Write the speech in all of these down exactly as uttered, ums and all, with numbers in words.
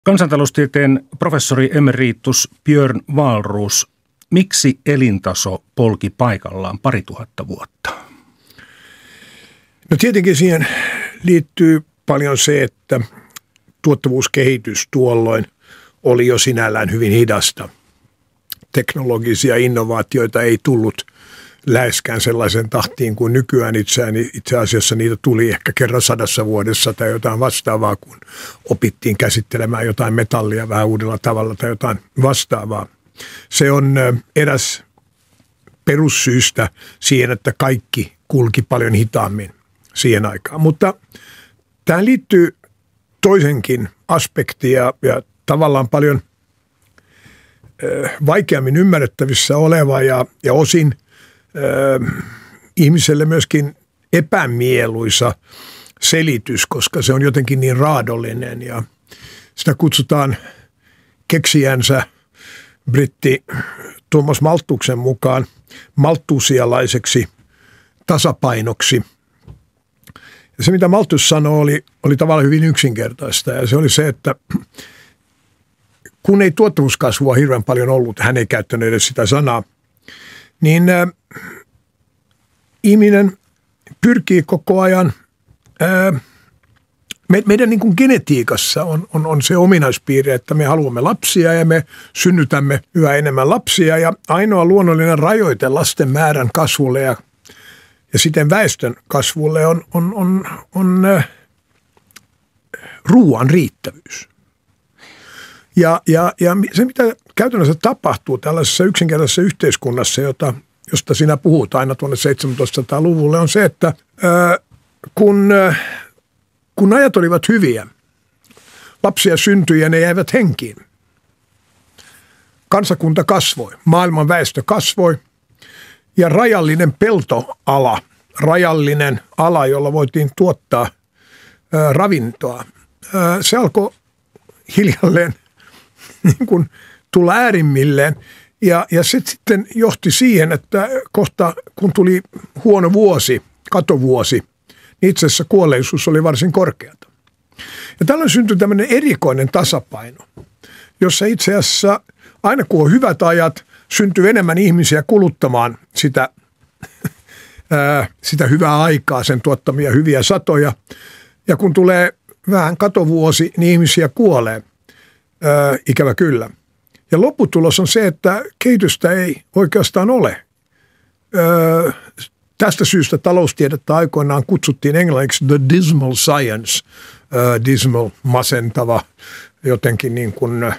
Kansantaloustieteen professori emeritus Björn Wahlroos, miksi elintaso polki paikallaan pari tuhatta vuotta? No tietenkin siihen liittyy paljon se, että tuottavuuskehitys tuolloin oli jo sinällään hyvin hidasta. Teknologisia innovaatioita ei tullut läheskään sellaisen tahtiin kuin nykyään itseään. Itse asiassa niitä tuli ehkä kerran sadassa vuodessa tai jotain vastaavaa, kun opittiin käsittelemään jotain metallia vähän uudella tavalla tai jotain vastaavaa. Se on eräs perussyystä siihen, että kaikki kulki paljon hitaammin siihen aikaan. Mutta tähän liittyy toisenkin aspektia ja tavallaan paljon vaikeammin ymmärrettävissä oleva ja, ja osin äh, ihmiselle myöskin epämieluisa selitys, koska se on jotenkin niin raadollinen ja sitä kutsutaan keksijänsä britti Thomas Malthuksen mukaan malthusialaiseksi tasapainoksi. Ja se, mitä Malthus sanoi, oli, oli tavallaan hyvin yksinkertaista ja se oli se, että kun ei tuottavuuskasvua hirveän paljon ollut, hän ei käyttänyt edes sitä sanaa, niin äh, ihminen pyrkii koko ajan, äh, me, meidän niin kuin genetiikassa on, on, on se ominaispiirre, että me haluamme lapsia ja me synnytämme yhä enemmän lapsia ja ainoa luonnollinen rajoite lasten määrän kasvulle ja, ja siten väestön kasvulle on, on, on, on äh, ruoan riittävyys. Ja, ja, ja se, mitä käytännössä tapahtuu tällaisessa yksinkertaisessa yhteiskunnassa, jota, josta sinä puhut aina tuonne seitsemäntoistasataa-luvulle, on se, että ää, kun, ää, kun ajat olivat hyviä, lapsia syntyi ja ne jäivät henkiin. Kansakunta kasvoi, maailman väestö kasvoi ja rajallinen peltoala, rajallinen ala, jolla voitiin tuottaa ää, ravintoa, ää, se alkoi hiljalleen niin kuin tulla äärimmilleen. Ja, ja se sitten johti siihen, että kohta kun tuli huono vuosi, katovuosi, niin itse asiassa kuolleisuus oli varsin korkeata. Ja tällöin syntyi tämmöinen erikoinen tasapaino, jossa itse asiassa aina kun on hyvät ajat, syntyy enemmän ihmisiä kuluttamaan sitä, ää, sitä hyvää aikaa, sen tuottamia hyviä satoja. Ja kun tulee vähän katovuosi, niin ihmisiä kuolee. Ää, ikävä kyllä. Ja lopputulos on se, että kehitystä ei oikeastaan ole. Ää, tästä syystä taloustiedettä aikoinaan kutsuttiin englanniksi the dismal science, ää, dismal, masentava, jotenkin niin kuin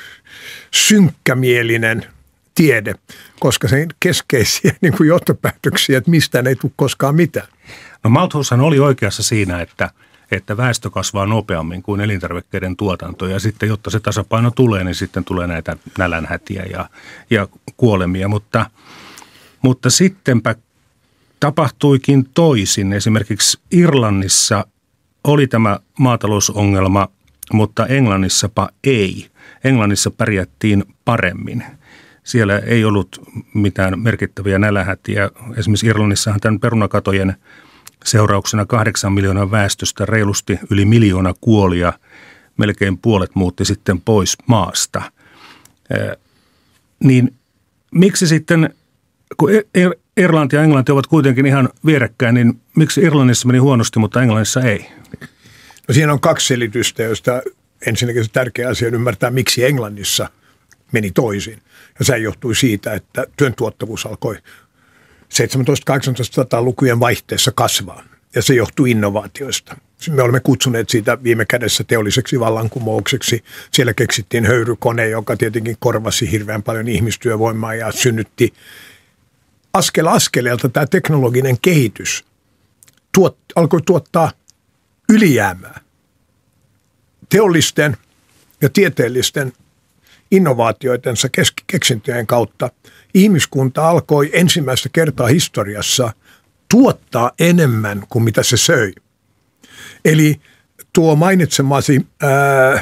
synkkämielinen tiede, koska se keskeisiä niin kuin johtopäätöksiä, että mistään ei tule koskaan mitään. No Malthushan oli oikeassa siinä, että että väestö kasvaa nopeammin kuin elintarvikkeiden tuotanto ja sitten jotta se tasapaino tulee, niin sitten tulee näitä nälänhätiä ja, ja kuolemia, mutta, mutta sittenpä tapahtuikin toisin. Esimerkiksi Irlannissa oli tämä maatalousongelma, mutta Englannissapa ei. Englannissa pärjättiin paremmin. Siellä ei ollut mitään merkittäviä nälänhätiä. Esimerkiksi Irlannissahan tämän perunakatojen seurauksena kahdeksan miljoonan väestöstä reilusti yli miljoona kuoli ja melkein puolet muutti sitten pois maasta. Ee, niin miksi sitten, kun Irlanti ja Englanti ovat kuitenkin ihan vierekkäin, niin miksi Irlannissa meni huonosti, mutta Englannissa ei? No siinä on kaksi selitystä, joista ensinnäkin se tärkeä asia on ymmärtää, miksi Englannissa meni toisin. Ja se johtui siitä, että työn tuottavuus alkoi seitsemäntoista-kahdeksantoista-lukujen vaihteessa kasvaa, ja se johtuu innovaatioista. Me olemme kutsuneet siitä viime kädessä teolliseksi vallankumoukseksi. Siellä keksittiin höyrykone, joka tietenkin korvasi hirveän paljon ihmistyövoimaa ja synnytti askel askeleelta tämä teknologinen kehitys. Tuot, alkoi tuottaa ylijäämää. Teollisten ja tieteellisten innovaatioitensa keksintöjen kautta ihmiskunta alkoi ensimmäistä kertaa historiassa tuottaa enemmän kuin mitä se söi. Eli tuo mainitsemasi ää,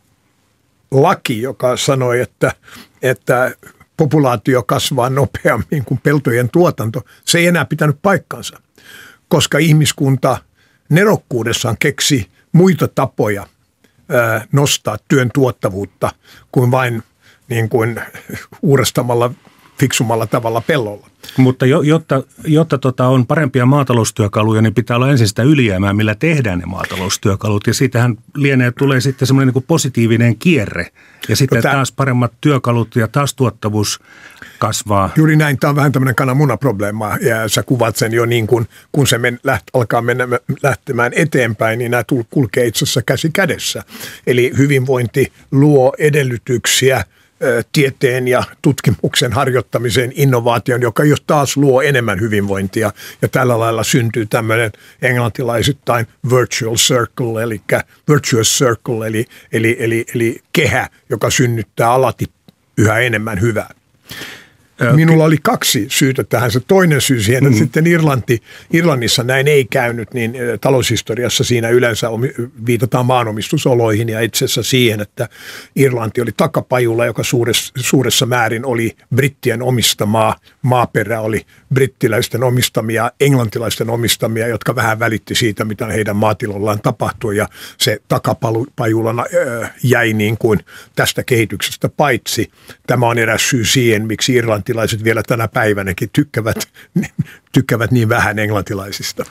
laki, joka sanoi, että, että populaatio kasvaa nopeammin kuin peltojen tuotanto, se ei enää pitänyt paikkansa, koska ihmiskunta nerokkuudessaan keksi muita tapoja nostaa työn tuottavuutta kuin vain niin kuin uurastamalla fiksumalla tavalla pellolla. Mutta jo, jotta, jotta tota on parempia maataloustyökaluja, niin pitää olla ensin sitä ylijäämää, millä tehdään ne maataloustyökalut. Ja siitähän lienee, tulee sitten semmoinen niin kuin positiivinen kierre. Ja sitten Tätä, taas paremmat työkalut ja taas tuottavuus kasvaa. Juuri näin. Tämä on vähän tämmöinen kananmunaprobleema. Ja sä kuvat sen jo niin kuin, kun se men, läht, alkaa mennä lähtemään eteenpäin, niin nämä kulkee itse asiassa käsi kädessä. Eli hyvinvointi luo edellytyksiä tieteen ja tutkimuksen harjoittamiseen, innovaation, joka jos taas luo enemmän hyvinvointia. Ja tällä lailla syntyy tämmöinen englantilaisittain virtual circle, eli virtuous circle, eli, eli, eli, eli kehä, joka synnyttää alati yhä enemmän hyvää. Minulla oli kaksi syytä tähän. Se toinen syy siihen, että mm. sitten Irlanti, Irlannissa näin ei käynyt, niin taloushistoriassa siinä yleensä viitataan maanomistusoloihin ja itse asiassa siihen, että Irlanti oli takapajulla, joka suuressa, suuressa määrin oli brittien omistamaa. Maaperä oli brittiläisten omistamia, englantilaisten omistamia, jotka vähän välitti siitä, mitä heidän maatilollaan tapahtui. Ja se takapajulana jäi niin kuin tästä kehityksestä paitsi. Tämä on eräs syy siihen, miksi irlantilaiset vielä tänä päivänäkin tykkäävät, tykkäävät niin vähän englantilaisista.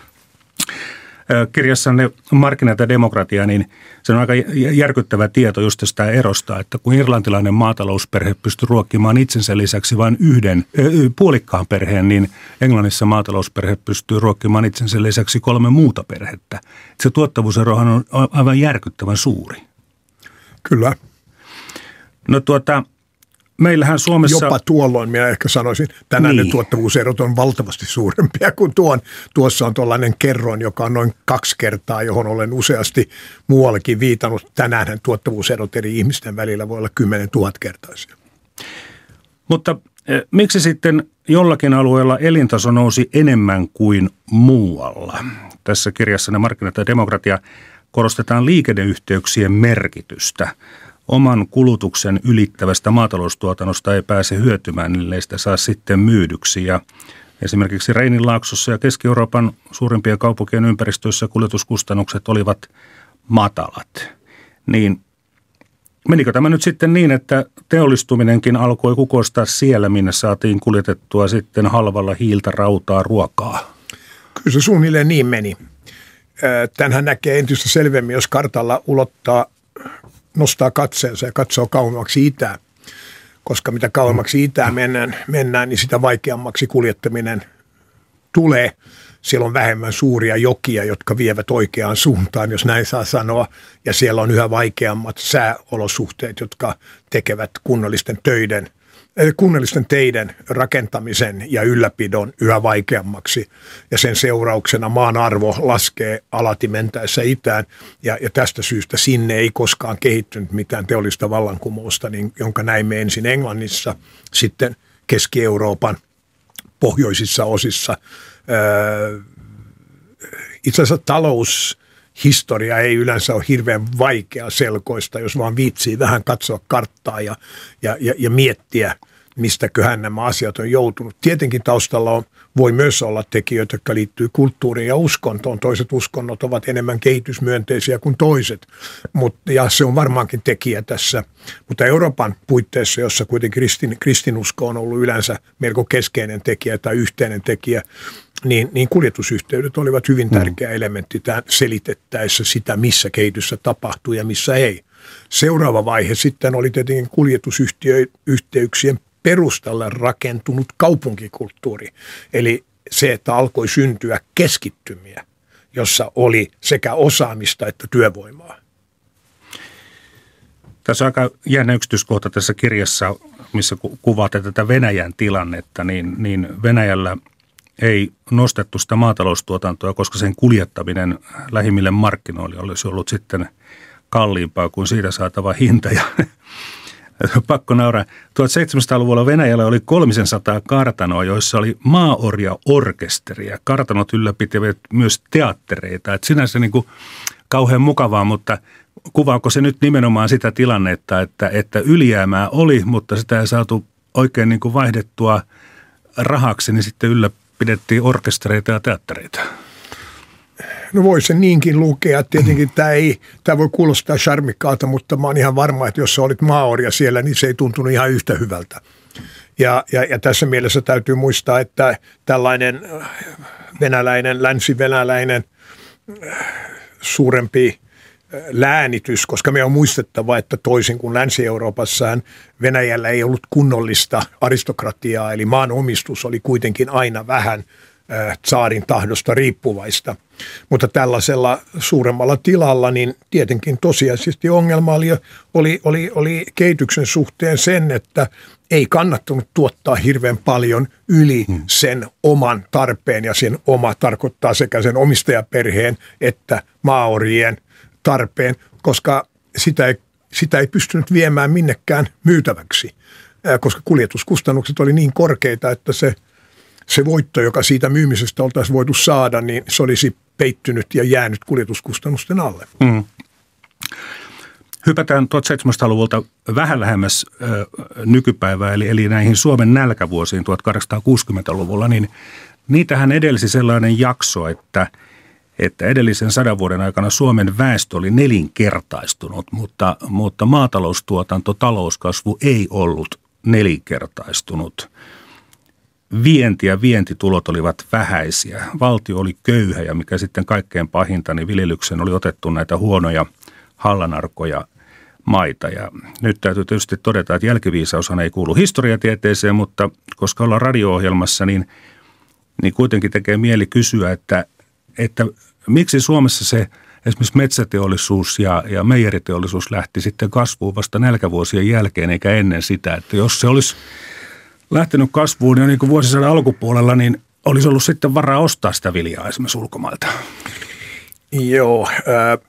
Kirjassanne Markkinat ja demokratia, niin se on aika järkyttävä tieto just tästä erosta, että kun irlantilainen maatalousperhe pystyy ruokkimaan itsensä lisäksi vain yhden puolikkaan perheen, niin Englannissa maatalousperhe pystyy ruokkimaan itsensä lisäksi kolme muuta perhettä. Se tuottavuuserohan on aivan järkyttävän suuri. Kyllä. No tuota... Meillähän Suomessa... Jopa tuolloin, minä ehkä sanoisin, tänään niin. Ne tuottavuuserot on valtavasti suurempia kuin tuon. Tuossa on tuollainen kerroin, joka on noin kaksi kertaa, johon olen useasti muuallakin viitannut. Tänäänhän tuottavuuserot eri ihmisten välillä voi olla kymmenen tuhat kertaisia. Mutta eh, miksi sitten jollakin alueella elintaso nousi enemmän kuin muualla? Tässä kirjassa ne Markkinat ja demokratia korostetaan liikenneyhteyksien merkitystä. Oman kulutuksen ylittävästä maataloustuotannosta ei pääse hyötymään, ellei sitä saa sitten myydyksi. Ja esimerkiksi Reininlaaksossa ja Keski-Euroopan suurimpien kaupunkien ympäristöissä kuljetuskustannukset olivat matalat. Niin menikö tämä nyt sitten niin, että teollistuminenkin alkoi kukoistaa siellä, minne saatiin kuljetettua sitten halvalla hiiltä, rautaa, ruokaa? Kyllä se suunnilleen niin meni. Tänhän näkee entistä selvemmin, jos kartalla ulottaa nostaa katseensa ja katsoo kauemmaksi itään, koska mitä kauemmaksi itään mennään, mennään, niin sitä vaikeammaksi kuljettaminen tulee. Siellä on vähemmän suuria jokia, jotka vievät oikeaan suuntaan, jos näin saa sanoa, ja siellä on yhä vaikeammat sääolosuhteet, jotka tekevät kunnallisten töiden, kunnallisten teiden rakentamisen ja ylläpidon yhä vaikeammaksi, ja sen seurauksena maan arvo laskee alati mentäessä itään, ja, ja tästä syystä sinne ei koskaan kehittynyt mitään teollista vallankumousta, niin, jonka näimme ensin Englannissa, sitten Keski-Euroopan pohjoisissa osissa. Öö, itse asiassa taloushistoria ei yleensä ole hirveän vaikea selkoista, jos vaan viitsii vähän katsoa karttaa ja, ja, ja, ja miettiä, mistäköhän nämä asiat on joutunut. Tietenkin taustalla on, voi myös olla tekijöitä, jotka liittyy kulttuuriin ja uskontoon. Toiset uskonnot ovat enemmän kehitysmyönteisiä kuin toiset, Mut, ja se on varmaankin tekijä tässä. Mutta Euroopan puitteissa, jossa kuitenkin kristin, kristinusko on ollut yleensä melko keskeinen tekijä tai yhteinen tekijä, niin, niin kuljetusyhteydet olivat hyvin tärkeä elementti tämän selitettäessä sitä, missä kehityssä tapahtuu ja missä ei. Seuraava vaihe sitten oli tietenkin kuljetusyhteyksien perustalle rakentunut kaupunkikulttuuri. Eli se, että alkoi syntyä keskittymiä, jossa oli sekä osaamista että työvoimaa. Tässä on aika jännä yksityiskohta tässä kirjassa, missä kuvaatte tätä Venäjän tilannetta, niin, niin Venäjällä ei nostettu sitä maataloustuotantoa, koska sen kuljettaminen lähimmille markkinoille olisi ollut sitten kalliimpaa kuin siitä saatava hinta. Ja pakko nauraa. tuhatseitsemänsataaluvulla Venäjällä oli kolmesataa kartanoa, joissa oli maaorja-orkesteria. Kartanot ylläpitivät myös teattereita. Et sinänsä niin kuin kauhean mukavaa, mutta kuvaako se nyt nimenomaan sitä tilannetta, että, että ylijäämää oli, mutta sitä ei saatu oikein niin kuin vaihdettua rahaksi, niin sitten ylläpidettiin orkestereita ja teattereita? No voi se niinkin lukea. Tietenkin tämä, ei, tämä voi kuulostaa charmikkaalta, mutta mä oon ihan varma, että jos sä olit maaoria siellä, niin se ei tuntunut ihan yhtä hyvältä. Ja, ja, ja tässä mielessä täytyy muistaa, että tällainen venäläinen, länsi-venäläinen suurempi läänitys, koska me on muistettava, että toisin kuin Länsi-Euroopassahan Venäjällä ei ollut kunnollista aristokratiaa, eli maanomistus oli kuitenkin aina vähän tsaarin tahdosta riippuvaista. Mutta tällaisella suuremmalla tilalla, niin tietenkin tosiasiallisesti ongelma oli, oli, oli, oli kehityksen suhteen sen, että ei kannattanut tuottaa hirveän paljon yli sen oman tarpeen, ja sen oma tarkoittaa sekä sen omistajaperheen että maaorien tarpeen, koska sitä ei, sitä ei pystynyt viemään minnekään myytäväksi, koska kuljetuskustannukset oli niin korkeita, että se, se voitto, joka siitä myymisestä oltaisiin voitu saada, niin se olisi peittynyt ja jäänyt kuljetuskustannusten alle. Mm. Hypätään tuhatseitsemänsataaluvulta vähän lähemmäs ö, nykypäivää, eli, eli näihin Suomen nälkävuosiin tuhatkahdeksansataakuusikymmentäluvulla, niin niitähän edelsi sellainen jakso, että että edellisen sadan vuoden aikana Suomen väestö oli nelinkertaistunut, mutta, mutta maataloustuotanto, talouskasvu ei ollut nelinkertaistunut. Vienti ja vientitulot olivat vähäisiä. Valtio oli köyhä ja mikä sitten kaikkein pahinta, niin viljelyksen oli otettu näitä huonoja hallanarkoja maita. Ja nyt täytyy tietysti todeta, että jälkiviisaushan ei kuulu historiatieteeseen, mutta koska ollaan radio-ohjelmassa, niin, niin kuitenkin tekee mieli kysyä, että että miksi Suomessa se esimerkiksi metsäteollisuus ja, ja meijeriteollisuus lähti sitten kasvuun vasta nälkävuosien jälkeen eikä ennen sitä. Että jos se olisi lähtenyt kasvuun jo niin kuin vuosisadan alkupuolella, niin olisi ollut sitten varaa ostaa sitä viljaa esimerkiksi ulkomailta. Joo, äh,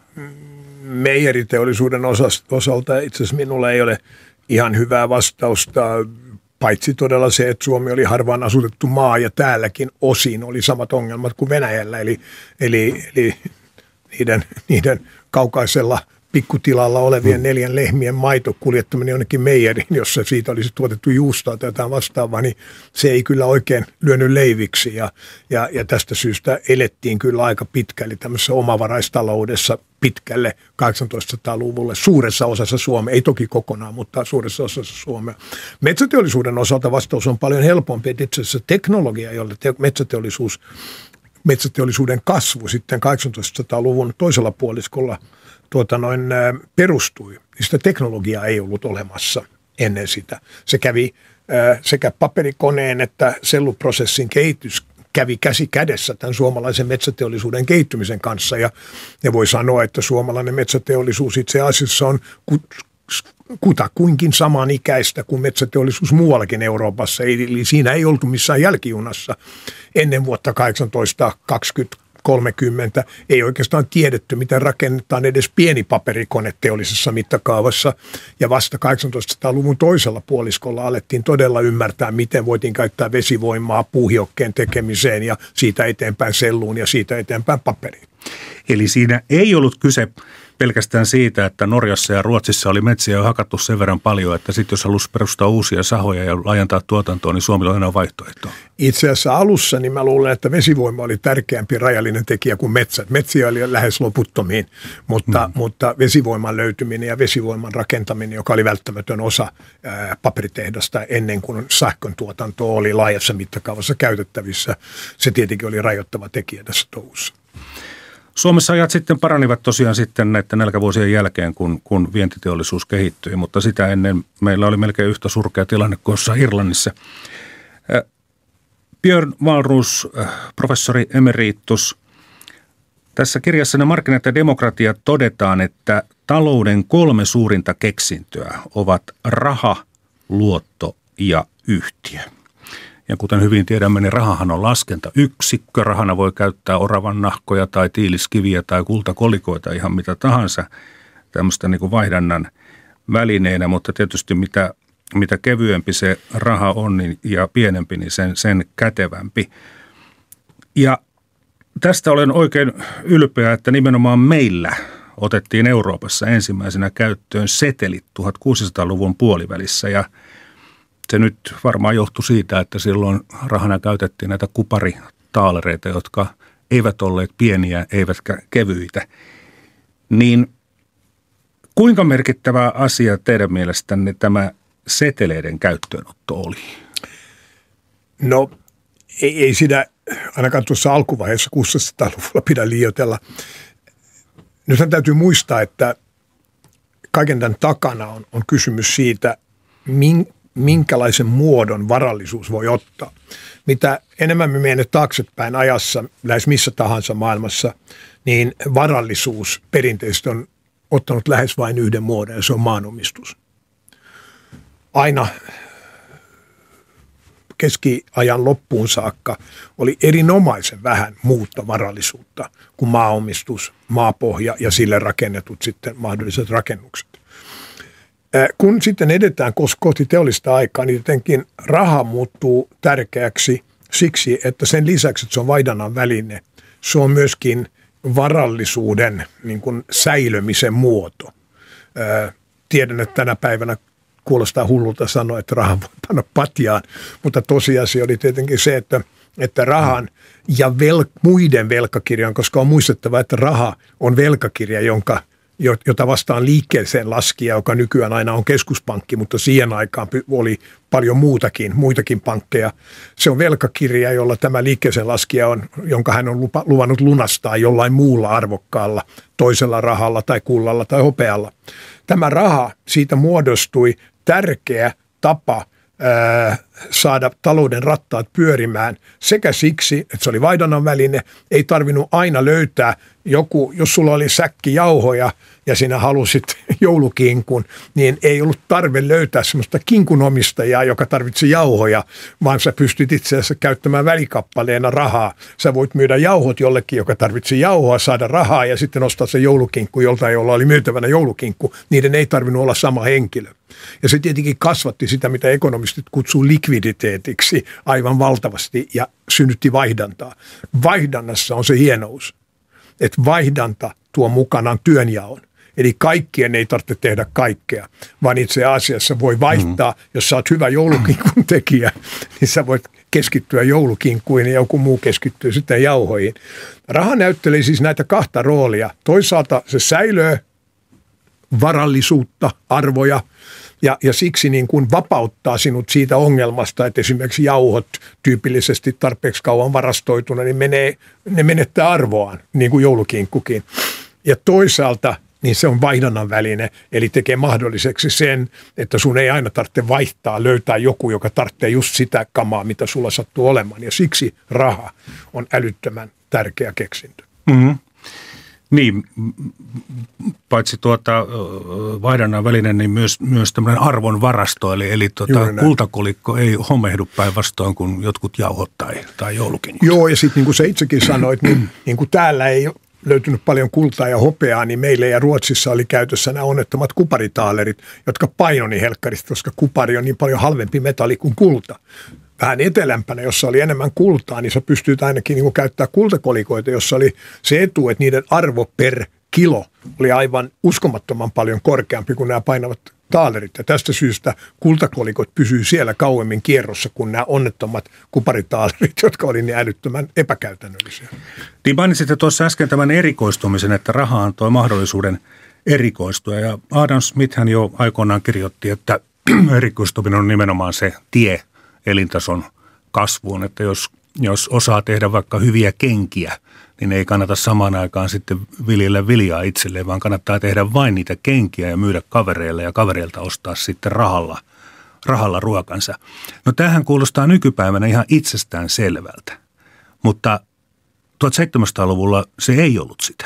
meijeriteollisuuden osalta itse asiassa minulla ei ole ihan hyvää vastausta. Paitsi todella se, että Suomi oli harvaan asutettu maa ja täälläkin osin oli samat ongelmat kuin Venäjällä. Eli, eli, eli niiden, niiden kaukaisella pikkutilalla olevien neljän lehmien maito kuljettaminen jonnekin meijeriin, jossa siitä olisi tuotettu juustoa tai jotain vastaavaa, niin se ei kyllä oikein lyönyt leiviksi. Ja, ja, ja tästä syystä elettiin kyllä aika pitkälle tämmöisessä omavaraistaloudessa pitkälle kahdeksantoistasataa-luvulle suuressa osassa Suomea, ei toki kokonaan, mutta suuressa osassa Suomea. Metsäteollisuuden osalta vastaus on paljon helpompi, että itse asiassa teknologia, jolla te- metsäteollisuus, metsäteollisuuden kasvu sitten kahdeksantoistasataa-luvun toisella puoliskolla tuota noin, perustui, niin sitä teknologiaa ei ollut olemassa ennen sitä. Se kävi äh, sekä paperikoneen että selluprosessin kehitys kävi käsi kädessä tämän suomalaisen metsäteollisuuden kehittymisen kanssa. Ja, ja voi sanoa, että suomalainen metsäteollisuus itse asiassa on kutakuinkin samanikäistä kuin metsäteollisuus muuallakin Euroopassa. Eli siinä ei oltu missään jälkijunassa ennen vuotta kahdeksantoista kaksikymmentä. kolmekymmentä ei oikeastaan tiedetty, miten rakennetaan edes pieni paperikone teollisessa mittakaavassa. Ja vasta kahdeksantoistasataa-luvun toisella puoliskolla alettiin todella ymmärtää, miten voitiin käyttää vesivoimaa puuhiokkeen tekemiseen ja siitä eteenpäin selluun ja siitä eteenpäin paperiin. Eli siinä ei ollut kyse pelkästään siitä, että Norjassa ja Ruotsissa oli metsiä jo hakattu sen verran paljon, että sitten jos halusi perustaa uusia sahoja ja laajentaa tuotantoa, niin Suomella on enää vaihtoehtoa. Itse asiassa alussa niin mä luulen, että vesivoima oli tärkeämpi rajallinen tekijä kuin metsät. Metsiä oli lähes loputtomiin, mutta, hmm. mutta vesivoiman löytyminen ja vesivoiman rakentaminen, joka oli välttämätön osa ää, paperitehdasta ennen kuin sähkön tuotanto oli laajassa mittakaavassa käytettävissä, se tietenkin oli rajoittava tekijä tässä touhussa. Suomessa ajat sitten paranivat tosiaan sitten näiden nälkävuosien jälkeen, kun, kun vientiteollisuus kehittyi, mutta sitä ennen meillä oli melkein yhtä surkea tilanne kuin jossain Irlannissa. Björn Wahlroos, professori emeritus, tässä kirjassanne Markkinat ja demokratia todetaan, että talouden kolme suurinta keksintöä ovat raha, luotto ja yhtiö. Ja kuten hyvin tiedämme, niin rahahan on laskentayksikkö. Rahana voi käyttää oravan nahkoja tai tiiliskiviä tai kultakolikoita, ihan mitä tahansa tämmöistä niin kuin vaihdannan välineenä, mutta tietysti mitä, mitä kevyempi se raha on niin, ja pienempi, niin sen, sen kätevämpi. Ja tästä olen oikein ylpeä, että nimenomaan meillä otettiin Euroopassa ensimmäisenä käyttöön setelit tuhatkuusisataaluvun puolivälissä ja se nyt varmaan johtui siitä, että silloin rahana käytettiin näitä kuparitaalereita, jotka eivät olleet pieniä eivätkä kevyitä. Niin kuinka merkittävä asia teidän mielestänne tämä seteleiden käyttöönotto oli? No ei, ei siinä ainakaan tuossa alkuvaiheessa kuusisataa-luvulla pidä liioitella. Nythän täytyy muistaa, että kaiken tämän takana on, on kysymys siitä, minkälaisen muodon varallisuus voi ottaa. Mitä enemmän me menemme taaksepäin ajassa, lähes missä tahansa maailmassa, niin varallisuus perinteisesti on ottanut lähes vain yhden muodon, ja se on maanomistus. Aina keskiajan loppuun saakka oli erinomaisen vähän muuta varallisuutta kuin maaomistus, maapohja ja sille rakennetut sitten mahdolliset rakennukset. Kun sitten edetään kohti teollista aikaa, niin jotenkin raha muuttuu tärkeäksi siksi, että sen lisäksi, että se on vaihdannan väline, se on myöskin varallisuuden niin kuin säilömisen muoto. Tiedän, että tänä päivänä kuulostaa hullulta sanoa, että raha voi panna patjaan, mutta tosiasia oli tietenkin se, että, että rahan ja vel, muiden velkakirjan, koska on muistettava, että raha on velkakirja, jonka, jota vastaan liikkeeseen laskija, joka nykyään aina on keskuspankki, mutta siihen aikaan oli paljon muutakin, muitakin pankkeja. Se on velkakirja, jolla tämä liikkeeseen laskija on, jonka hän on lupa, luvannut lunastaa jollain muulla arvokkaalla, toisella rahalla tai kullalla tai hopealla. Tämä raha, siitä muodostui tärkeä tapa ää, saada talouden rattaat pyörimään sekä siksi, että se oli vaihdannan väline, ei tarvinnut aina löytää joku, jos sulla oli säkki jauhoja ja sinä halusit joulukinkun, niin ei ollut tarve löytää semmoista kinkunomistajaa, joka tarvitsi jauhoja, vaan sä pystyt itse asiassa käyttämään välikappaleena rahaa. Sä voit myydä jauhot jollekin, joka tarvitsi jauhoa, saada rahaa ja sitten ostaa se joulukinkku, jolta jolla oli myytävänä joulukinkku. Niiden ei tarvinnut olla sama henkilö. Ja se tietenkin kasvatti sitä, mitä ekonomistit kutsuu likviditeetiksi aivan valtavasti ja synnytti vaihdantaa. Vaihdannassa on se hienous, että vaihdanta tuo mukanaan työnjaon. Eli kaikkien ei tarvitse tehdä kaikkea, vaan itse asiassa voi vaihtaa, mm-hmm. jos sä oot hyvä joulukinkun tekijä, niin sä voit keskittyä joulukinkkuihin ja joku muu keskittyy sitten jauhoihin. Raha näyttelee siis näitä kahta roolia. Toisaalta se säilöö varallisuutta, arvoja, ja, ja siksi niin kuin vapauttaa sinut siitä ongelmasta, että esimerkiksi jauhot tyypillisesti tarpeeksi kauan varastoituna, niin menee, ne menettää arvoaan, niin kuin joulukinkkukin. Ja toisaalta niin se on vaihdannan väline, eli tekee mahdolliseksi sen, että sun ei aina tarvitse vaihtaa, löytää joku, joka tarvitsee just sitä kamaa, mitä sulla sattuu olemaan. Ja siksi raha on älyttömän tärkeä keksintö. Mm-hmm. Niin, paitsi tuota vaihdannan väline, niin myös, myös tämmöinen arvon varasto, eli, eli tuota, kultakolikko ei homehdu päinvastoin kuin jotkut jauhot tai, tai joulukinkut. Joo, ja sitten niin kuin sä itsekin sanoit, niin, niin kuin täällä ei löytynyt paljon kultaa ja hopeaa, niin meillä ja Ruotsissa oli käytössä nämä onnettomat kuparitaalerit, jotka painoi niin helkkarista, koska kupari on niin paljon halvempi metalli kuin kulta. Vähän etelämpänä, jossa oli enemmän kultaa, niin sä pystyt ainakin niin kuin käyttämään kultakolikoita, jossa oli se etu, että niiden arvo per kilo oli aivan uskomattoman paljon korkeampi kuin nämä painavat taalerit. Ja tästä syystä kultakolikot pysyy siellä kauemmin kierrossa kuin nämä onnettomat kuparitaalerit, jotka oli niin älyttömän epäkäytännöllisiä. Niin mainitsitte tuossa äsken tämän erikoistumisen, että raha antoi mahdollisuuden erikoistua. Ja Adam Smith hän jo aikoinaan kirjoitti, että erikoistuminen on nimenomaan se tie elintason kasvuun, että jos, jos osaa tehdä vaikka hyviä kenkiä, niin ei kannata samaan aikaan sitten viljellä viljaa itselleen, vaan kannattaa tehdä vain niitä kenkiä ja myydä kavereille ja kavereilta ostaa sitten rahalla, rahalla ruokansa. No tämähän kuulostaa nykypäivänä ihan itsestään selvältä, mutta tuhatseitsemänsataaluvulla se ei ollut sitä.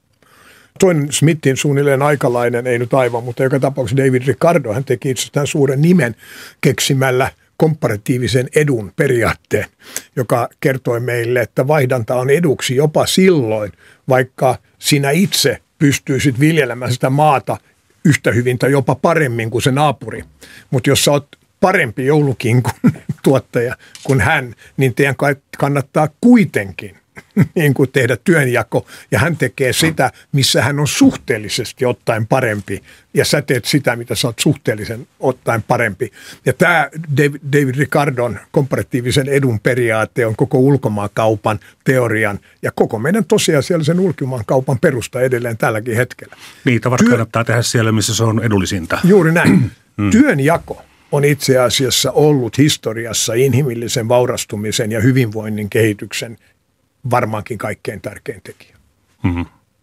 Toinen Smithin suunnilleen aikalainen, ei nyt aivan, mutta joka tapauksessa David Ricardo, hän teki itsestään suuren nimen keksimällä komparatiivisen edun periaatteen, joka kertoi meille, että vaihdanta on eduksi jopa silloin, vaikka sinä itse pystyisit viljelemään sitä maata yhtä hyvin tai jopa paremmin kuin se naapuri. Mutta jos sä oot parempi joulukinkun tuottaja kuin hän, niin teidän kannattaa kuitenkin niin kuin tehdä työnjako, ja hän tekee sitä, missä hän on suhteellisesti ottaen parempi, ja sä teet sitä, mitä sä oot suhteellisen ottaen parempi. Ja tämä David Ricardon komparatiivisen edun periaate on koko ulkomaankaupan teorian ja koko meidän tosiasiallisen ulkomaankaupan perusta edelleen tälläkin hetkellä. Niin, tavarat Työ... kannattaa tehdä siellä, missä se on edullisinta. Juuri näin. mm. Työnjako on itse asiassa ollut historiassa inhimillisen vaurastumisen ja hyvinvoinnin kehityksen varmaankin kaikkein tärkein tekijä. Mm-hmm.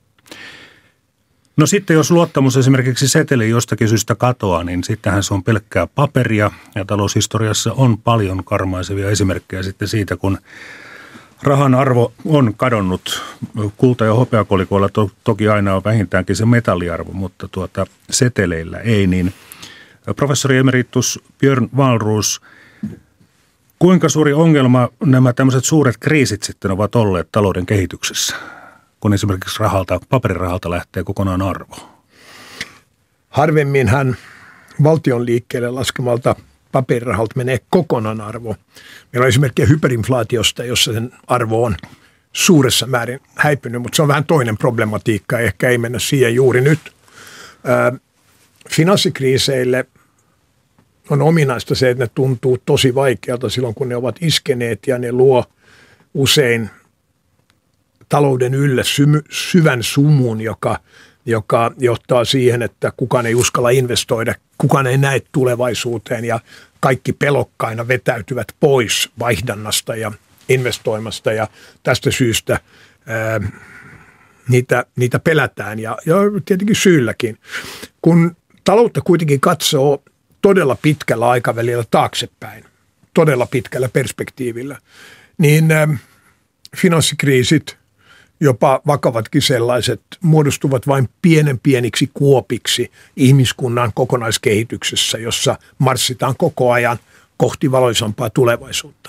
No sitten jos luottamus esimerkiksi seteli jostakin syystä katoaa, niin sittenhän se on pelkkää paperia, ja taloushistoriassa on paljon karmaisevia esimerkkejä sitten siitä, kun rahan arvo on kadonnut. Kulta- ja hopeakolikoilla to, toki aina on vähintäänkin se metalliarvo, mutta tuota, seteleillä ei. Niin professori emeritus Björn Wahlroos, kuinka suuri ongelma nämä tämmöiset suuret kriisit sitten ovat olleet talouden kehityksessä, kun esimerkiksi rahalta, paperirahalta lähtee kokonaan arvo? Harvemminhan valtion liikkeelle laskemalta paperirahalta menee kokonaan arvo. Meillä on esimerkkiä hyperinflaatiosta, jossa sen arvo on suuressa määrin häipynyt, mutta se on vähän toinen problematiikka. Ehkä ei mennä siihen juuri nyt. Ää, finanssikriiseille on ominaista se, että ne tuntuu tosi vaikealta silloin, kun ne ovat iskeneet, ja ne luo usein talouden ylle symy, syvän sumun, joka, joka johtaa siihen, että kukaan ei uskalla investoida, kukaan ei näe tulevaisuuteen, ja kaikki pelokkaina vetäytyvät pois vaihdannasta ja investoimasta, ja tästä syystä ää, niitä, niitä pelätään, ja, ja tietenkin syylläkin. Kun taloutta kuitenkin katsoo todella pitkällä aikavälillä taaksepäin, todella pitkällä perspektiivillä, niin ä, finanssikriisit, jopa vakavatkin sellaiset, muodostuvat vain pienen pieniksi kuopiksi ihmiskunnan kokonaiskehityksessä, jossa marssitaan koko ajan kohti valoisampaa tulevaisuutta.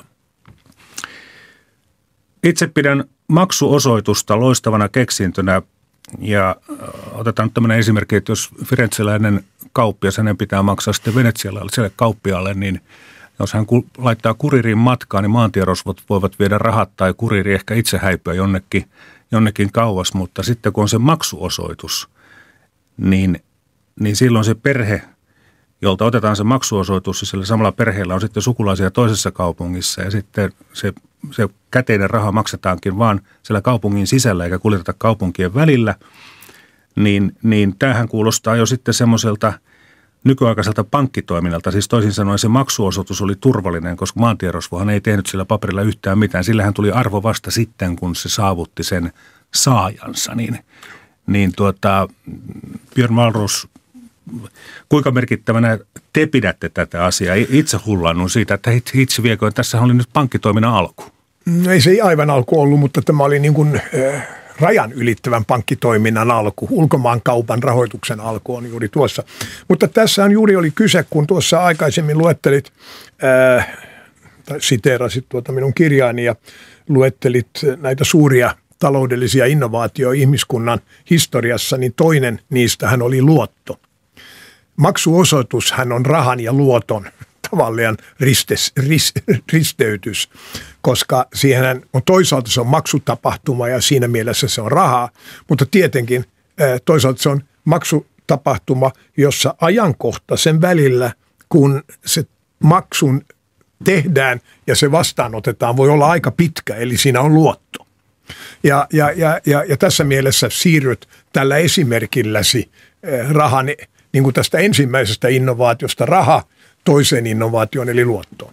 Itse pidän maksuosoitusta loistavana keksintönä, ja otetaan nyt tämmöinen esimerkki, että jos firenzeläinen kauppias, hänen pitää maksaa sitten venetsialaiselle kauppiaalle, niin jos hän laittaa kuririn matkaan, niin maantierosvot voivat viedä rahat tai kuriri ehkä itse häipyä jonnekin, jonnekin kauas, mutta sitten kun on se maksuosoitus, niin, niin silloin se perhe, jolta otetaan se maksuosoitus, ja sillä samalla perheellä on sitten sukulaisia toisessa kaupungissa, ja sitten se, se käteinen raha maksetaankin vaan siellä kaupungin sisällä eikä kuljeteta kaupunkien välillä, niin, niin tämähän kuulostaa jo sitten semmoiselta nykyaikaiselta pankkitoiminnalta. Siis toisin sanoen se maksuosoitus oli turvallinen, koska maantierosvohan ei tehnyt sillä paperilla yhtään mitään. Sillähän tuli arvo vasta sitten, kun se saavutti sen saajansa. Niin, niin tuota, Björn Wahlroos, kuinka merkittävänä te pidätte tätä asiaa? Itse hullannut siitä, että hitsi vieköön, tässä oli nyt pankkitoiminnan alku. Ei se ei aivan alku ollut, mutta tämä oli niin kuin äh, rajan ylittävän pankkitoiminnan alku. Ulkomaankaupan rahoituksen alku on juuri tuossa. Mutta tässähän juuri oli kyse, kun tuossa aikaisemmin luettelit, äh, tai siteerasit tuota minun kirjaani ja luettelit näitä suuria taloudellisia innovaatioita ihmiskunnan historiassa, niin toinen niistähän oli luotto. Maksuosoitushan on rahan ja luoton tavallinen ristes, ris, risteytys, koska siihen on toisaalta se on maksutapahtuma ja siinä mielessä se on rahaa, mutta tietenkin toisaalta se on maksutapahtuma, jossa ajankohta sen välillä, kun se maksun tehdään ja se vastaanotetaan, voi olla aika pitkä, eli siinä on luotto. Ja, ja, ja, ja, ja tässä mielessä siirryt tällä esimerkilläsi rahan, niin kuin tästä ensimmäisestä innovaatiosta raha toiseen innovaatioon eli luottoon.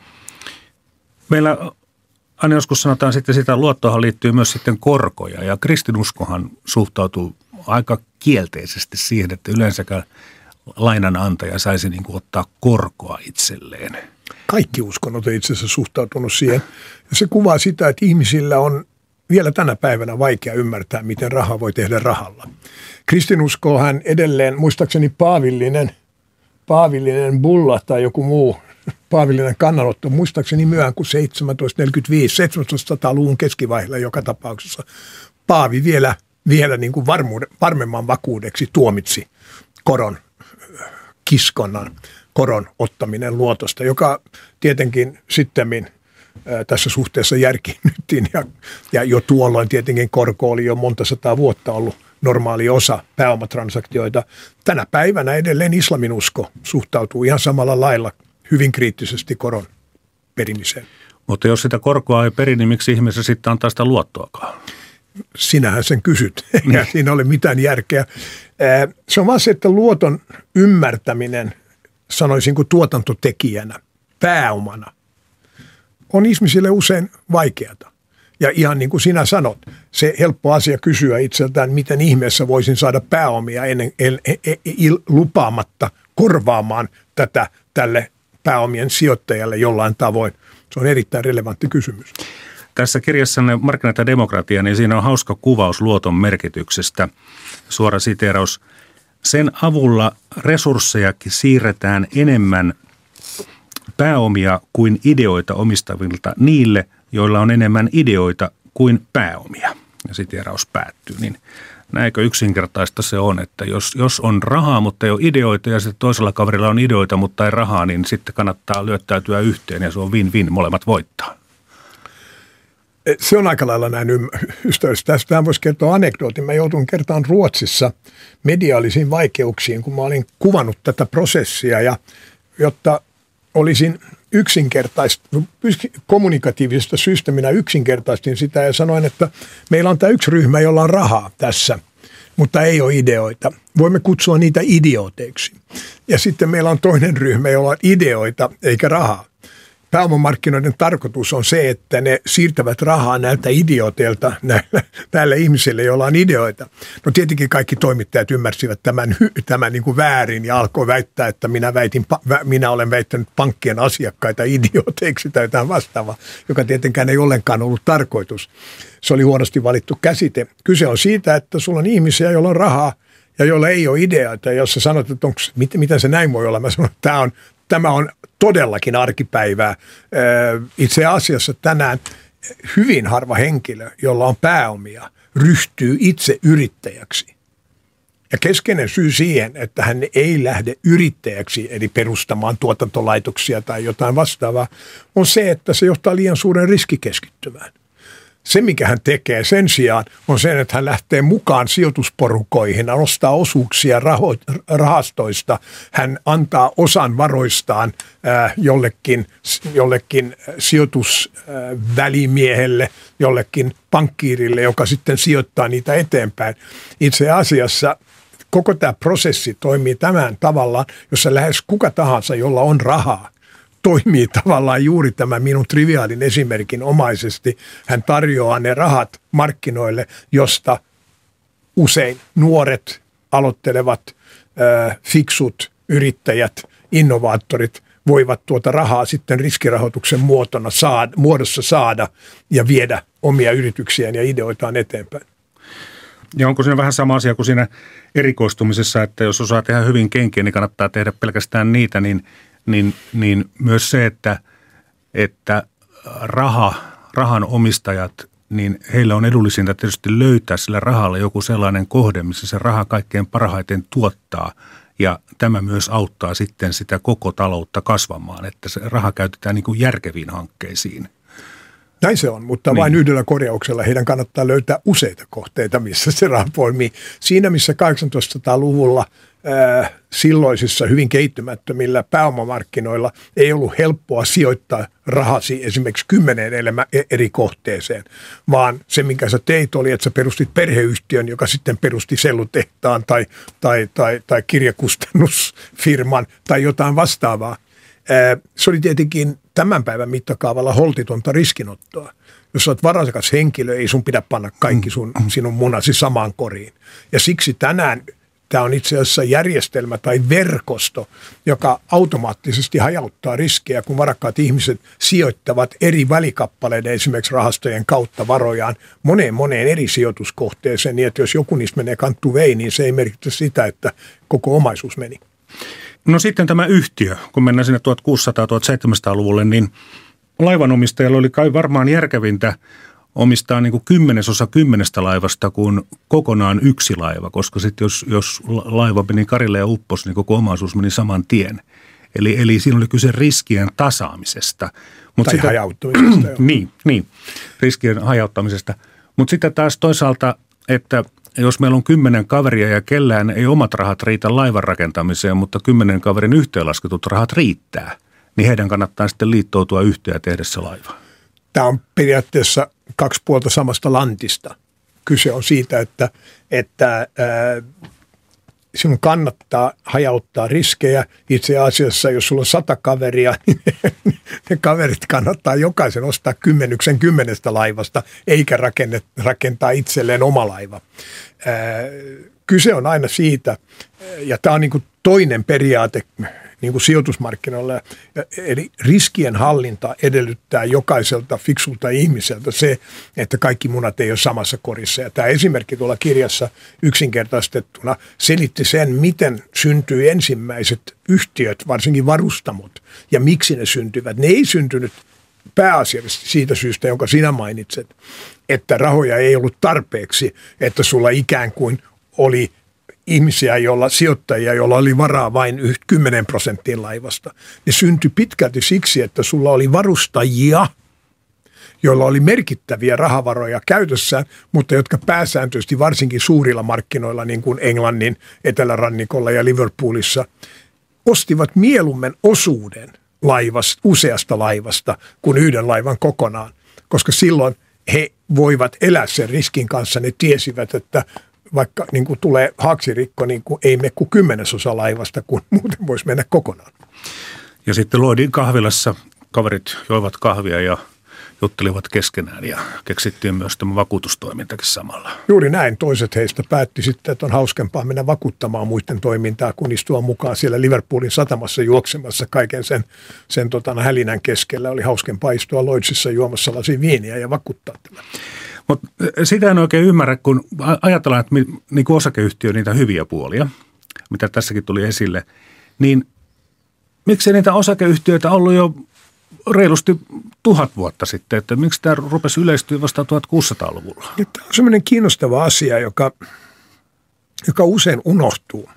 Meillä aina joskus sanotaan sitten sitä, että luottohan liittyy myös sitten korkoja, ja kristinuskohan suhtautuu aika kielteisesti siihen, että yleensäkään lainanantaja saisi niin kuin ottaa korkoa itselleen. Kaikki uskonnot on itse asiassa suhtautunut siihen. Ja se kuvaa sitä, että ihmisillä on vielä tänä päivänä vaikea ymmärtää, miten raha voi tehdä rahalla. Kristinuskohan edelleen, muistaakseni paavillinen, paavillinen bulla tai joku muu paavillinen kannanotto, muistaakseni myöhään kuin seitsemäntoistasataaneljäkymmentäviisi, seitsemäntoistasadan-luvun keskivaiheella joka tapauksessa paavi vielä, vielä niin kuin varmuuden, varmemman vakuudeksi tuomitsi koron kiskonnan, koron ottaminen luotosta, joka tietenkin sittemmin tässä suhteessa järkiinnyttiin ja, ja jo tuolloin tietenkin korko oli jo monta sataa vuotta ollut normaali osa pääomatransaktioita. Tänä päivänä edelleen islaminusko suhtautuu ihan samalla lailla hyvin kriittisesti koron perimiseen. Mutta jos sitä korkoa ei peri, niin miksi ihmeessä sitten antaa sitä luottoakaan? Sinähän sen kysyt, eikä siinä ole mitään järkeä. Se on vaan se, että luoton ymmärtäminen, sanoisin kuin tuotantotekijänä, pääomana, on ihmisille usein vaikeata. Ja ihan niin kuin sinä sanot, se helppo asia kysyä itseltään, miten ihmeessä voisin saada pääomia ennen, el, el, el, lupaamatta korvaamaan tätä tälle pääomien sijoittajalle jollain tavoin. Se on erittäin relevantti kysymys. Tässä kirjassanne Markkinat ja demokratia, niin siinä on hauska kuvaus luoton merkityksestä. Suora siteeraus. Sen avulla resurssejakin siirretään enemmän pääomia kuin ideoita omistavilta niille, joilla on enemmän ideoita kuin pääomia. Ja siteeraus päättyy. Niin näinkö yksinkertaista se on, että jos, jos on rahaa, mutta ei ole ideoita ja sitten toisella kaverilla on ideoita, mutta ei rahaa, niin sitten kannattaa lyöttäytyä yhteen ja se on win-win, molemmat voittaa. Se on aika lailla näin ystävällistä. Tästä voisi kertoa anekdootin. Mä joutun kertaan Ruotsissa mediaalisiin vaikeuksiin, kun mä olin kuvannut tätä prosessia ja jotta olisin yksinkertaista, kommunikatiivisesta syystä minä yksinkertaistin sitä ja sanoin, että meillä on tämä yksi ryhmä, jolla on rahaa tässä, mutta ei ole ideoita. Voimme kutsua niitä idiooteiksi. Ja sitten meillä on toinen ryhmä, jolla on ideoita eikä rahaa. Pääomamarkkinoiden tarkoitus on se, että ne siirtävät rahaa näiltä idiooteilta näille, näille ihmisille, joilla on ideoita. No tietenkin kaikki toimittajat ymmärsivät tämän, tämän niin kuin väärin ja alkoi väittää, että minä, väitin, minä olen väittänyt pankkien asiakkaita idiooteiksi tai jotain vastaavaa, joka tietenkään ei ollenkaan ollut tarkoitus. Se oli huonosti valittu käsite. Kyse on siitä, että sulla on ihmisiä, joilla on rahaa ja joilla ei ole ideoita. Ja jos sä sanot, että onko, miten se näin voi olla, mä sanon, että tämä on Tämä on todellakin arkipäivää. Itse asiassa tänään hyvin harva henkilö, jolla on pääomia, ryhtyy itse yrittäjäksi. Ja keskeinen syy siihen, että hän ei lähde yrittäjäksi, eli perustamaan tuotantolaitoksia tai jotain vastaavaa, on se, että se johtaa liian suuren riskikeskittymään. Se, mikä hän tekee sen sijaan, on se, että hän lähtee mukaan sijoitusporukoihin, hän ostaa osuuksia raho- rahastoista, hän antaa osan varoistaan äh, jollekin, jollekin sijoitusvälimiehelle, äh, jollekin pankkiirille, joka sitten sijoittaa niitä eteenpäin. Itse asiassa koko tämä prosessi toimii tämän tavalla, jossa lähes kuka tahansa, jolla on rahaa, toimii tavallaan juuri tämä minun triviaalin esimerkin omaisesti. Hän tarjoaa ne rahat markkinoille, josta usein nuoret, aloittelevat, äh, fiksut yrittäjät, innovaattorit voivat tuota rahaa sitten riskirahoituksen muotona saada, muodossa saada ja viedä omia yrityksiään ja ideoitaan eteenpäin. Ja onko siinä vähän sama asia kuin siinä erikoistumisessa, että jos osaa tehdä hyvin kenkiä, niin kannattaa tehdä pelkästään niitä, niin Niin, niin myös se, että, että raha, rahan omistajat, niin heillä on edullisinta tietysti löytää sillä rahalla joku sellainen kohde, missä se raha kaikkein parhaiten tuottaa. Ja tämä myös auttaa sitten sitä koko taloutta kasvamaan, että se raha käytetään niin kuin järkeviin hankkeisiin. Näin se on, mutta niin. Vain yhdellä korjauksella heidän kannattaa löytää useita kohteita, missä se raha poimii. Siinä, missä kahdeksantoistasataa-luvulla äh, silloisissa hyvin kehittymättömillä pääomamarkkinoilla ei ollut helppoa sijoittaa rahasi esimerkiksi kymmeneen eri kohteeseen, vaan se, minkä sä teit, oli, että sä perustit perheyhtiön, joka sitten perusti sellutehtaan tai, tai, tai, tai kirjakustannusfirman tai jotain vastaavaa. Se oli tietenkin tämän päivän mittakaavalla holtitonta riskinottoa. Jos olet varakas henkilö, ei sun pidä panna kaikki sun, sinun munasi samaan koriin. Ja siksi tänään tämä on itse asiassa järjestelmä tai verkosto, joka automaattisesti hajauttaa riskejä, kun varakkaat ihmiset sijoittavat eri välikappaleiden, esimerkiksi rahastojen kautta varojaan moneen moneen eri sijoituskohteeseen, niin että jos joku niistä menee kanttu vei, niin se ei merkitse sitä, että koko omaisuus meni. No sitten tämä yhtiö, kun mennään sinne tuhatkuusisataa-tuhatseitsemänsataa-luvulle, niin laivanomistajalla oli kai varmaan järkevintä omistaa niin kuin kymmenesosa kymmenestä laivasta kuin kokonaan yksi laiva, koska sitten jos, jos laiva meni karille ja upposi, niin koko omaisuus meni saman tien. Eli, eli siinä oli kyse riskien tasaamisesta. Mut tai sitä, hajauttamisesta. niin, niin, riskien hajauttamisesta. Mutta sitten taas toisaalta, että jos meillä on kymmenen kaveria ja kellään ei omat rahat riitä laivan rakentamiseen, mutta kymmenen kaverin yhteenlasketut rahat riittää, niin heidän kannattaa sitten liittoutua yhteen ja tehdä se laiva. Tämä on periaatteessa kaksi puolta samasta lantista. Kyse on siitä, että, että ää, sinun kannattaa hajauttaa riskejä. Itse asiassa, jos sulla on sata kaveria, niin ne kaverit kannattaa jokaisen ostaa kymmenyksen kymmenestä laivasta, eikä rakentaa itselleen oma laiva. Ää, kyse on aina siitä, ja tämä on niin kuin toinen periaate niin kuin sijoitusmarkkinoilla, eli riskien hallinta edellyttää jokaiselta fiksulta ihmiseltä se, että kaikki munat ei ole samassa korissa. Ja tämä esimerkki tuolla kirjassa yksinkertaistettuna selitti sen, miten syntyy ensimmäiset yhtiöt, varsinkin varustamot, ja miksi ne syntyvät. Ne ei syntynyt pääasiallisesti siitä syystä, jonka sinä mainitset, että rahoja ei ollut tarpeeksi, että sulla ikään kuin oli ihmisiä, joilla, sijoittajia, joilla oli varaa vain kymmenen prosenttiin laivasta. Ne syntyi pitkälti siksi, että sulla oli varustajia, joilla oli merkittäviä rahavaroja käytössään, mutta jotka pääsääntöisesti varsinkin suurilla markkinoilla, niin kuin Englannin etelärannikolla ja Liverpoolissa, ostivat mieluummin osuuden laivasta, useasta laivasta kuin yhden laivan kokonaan, koska silloin he voivat elää sen riskin kanssa. Ne tiesivät, että vaikka niin kuin tulee haaksirikko, niin kuin ei mene kuin kymmenesosa laivasta, kun muuten voisi mennä kokonaan. Ja sitten Lloydin kahvilassa kaverit joivat kahvia ja juttelivat keskenään ja keksittiin myös tämä vakuutustoimintakin samalla. Juuri näin. Toiset heistä päätti sitten, että on hauskempaa mennä vakuuttamaan muiden toimintaa, kun istua mukaan siellä Liverpoolin satamassa juoksemassa kaiken sen, sen tota, hälinän keskellä. Oli hauskempaa istua Lloydsissa juomassa lasin viiniä ja vakuuttaa tämä. Mutta sitä en oikein ymmärrä, kun ajatellaan, että niin kuin osakeyhtiö niitä hyviä puolia, mitä tässäkin tuli esille, niin miksi niitä osakeyhtiöitä ollut jo reilusti tuhat vuotta sitten, että miksi tämä rupesi yleistyä vasta tuhatkuusisataaluvulla? Ja tämä on semmoinen kiinnostava asia, joka, joka usein unohtuu.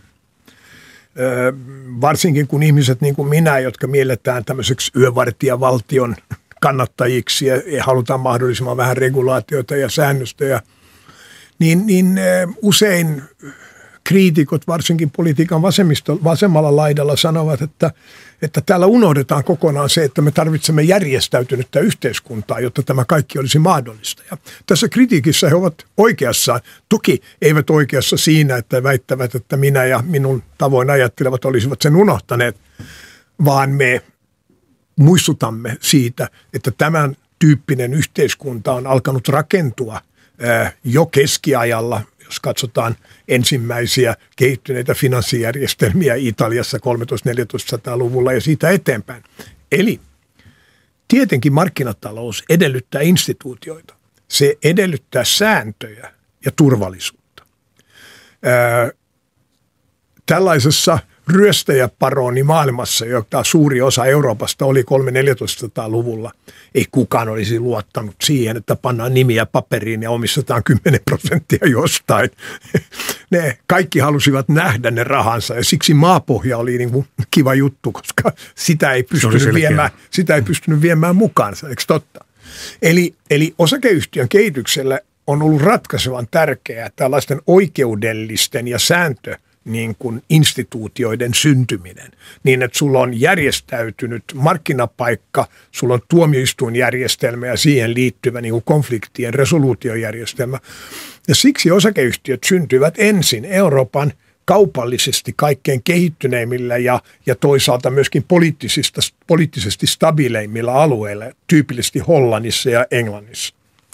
Öö, varsinkin kun ihmiset niin kuin minä, jotka mielletään tämmöiseksi yövartijavaltion kannattajiksi ja, ja halutaan mahdollisimman vähän regulaatioita ja säännöstöjä, niin, niin ö, usein kriitikot, varsinkin politiikan vasemmalla laidalla, sanovat, että, että täällä unohdetaan kokonaan se, että me tarvitsemme järjestäytynyttä yhteiskuntaa, jotta tämä kaikki olisi mahdollista. Ja tässä kritiikissä he ovat oikeassa. Toki eivät oikeassa siinä, että väittävät, että minä ja minun tavoin ajattelevat olisivat sen unohtaneet, vaan me muistutamme siitä, että tämän tyyppinen yhteiskunta on alkanut rakentua jo keskiajalla. Jos katsotaan ensimmäisiä kehittyneitä finanssijärjestelmiä Italiassa kolmetoista-neljätoistasataa-luvulla ja siitä eteenpäin. Eli tietenkin markkinatalous edellyttää instituutioita. Se edellyttää sääntöjä ja turvallisuutta. Ää, tällaisessa ryöstäjäparoni maailmassa, jota suuri osa Euroopasta oli kolme-neljätoistasataa-luvulla, ei kukaan olisi luottanut siihen, että pannaan nimiä paperiin ja omistetaan kymmenen prosenttia jostain. Ne kaikki halusivat nähdä ne rahansa ja siksi maapohja oli niin kuin kiva juttu, koska sitä ei pystynyt, viemään, sitä ei pystynyt viemään mukaansa, eikö totta? Eli, eli osakeyhtiön kehityksellä on ollut ratkaisevan tärkeää tällaisten oikeudellisten ja sääntö niin kuin instituutioiden syntyminen, niin että sulla on järjestäytynyt markkinapaikka, sulla on tuomioistuinjärjestelmä ja siihen liittyvä niin kuin konfliktien resoluutiojärjestelmä. Ja siksi osakeyhtiöt syntyvät ensin Euroopan kaupallisesti kaikkein kehittyneimmillä ja, ja toisaalta myöskin poliittisesti stabileimmilla alueilla, tyypillisesti Hollannissa ja Englannissa.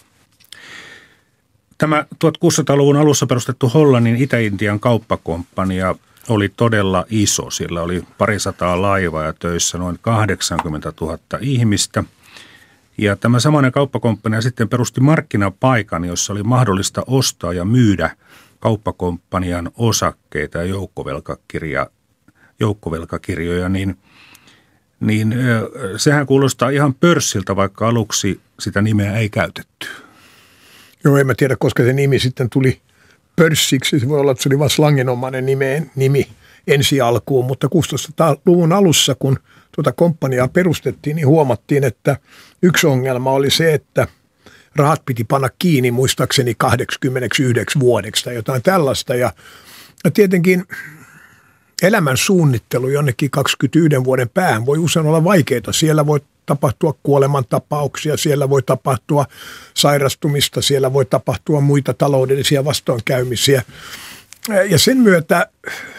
Tämä tuhatkuusisataaluvun alussa perustettu Hollannin Itä-Intian kauppakomppania oli todella iso. Sillä oli parisataa laivaa ja töissä noin kahdeksankymmentätuhatta ihmistä. Ja tämä samainen kauppakomppania sitten perusti markkinapaikan, jossa oli mahdollista ostaa ja myydä kauppakomppanian osakkeita ja joukkovelkakirja, joukkovelkakirjoja, niin, niin sehän kuulostaa ihan pörssiltä, vaikka aluksi sitä nimeä ei käytetty. Joo, en mä tiedä, koska se nimi sitten tuli pörssiksi. Se voi olla, että se oli vain slanginomainen nimi. ensi alkuun, mutta kuusitoistasadan-luvun alussa, kun tuota komppaniaa perustettiin, niin huomattiin, että yksi ongelma oli se, että rahat piti panna kiinni muistaakseni kaksikymmentäyhdeksän vuodeksi tai jotain tällaista. Ja tietenkin elämän suunnittelu jonnekin kaksikymmentäyhden vuoden päähän voi usein olla vaikeaa. Siellä voi tapahtua kuolemantapauksia, siellä voi tapahtua sairastumista, siellä voi tapahtua muita taloudellisia vastoinkäymisiä. Ja sen myötä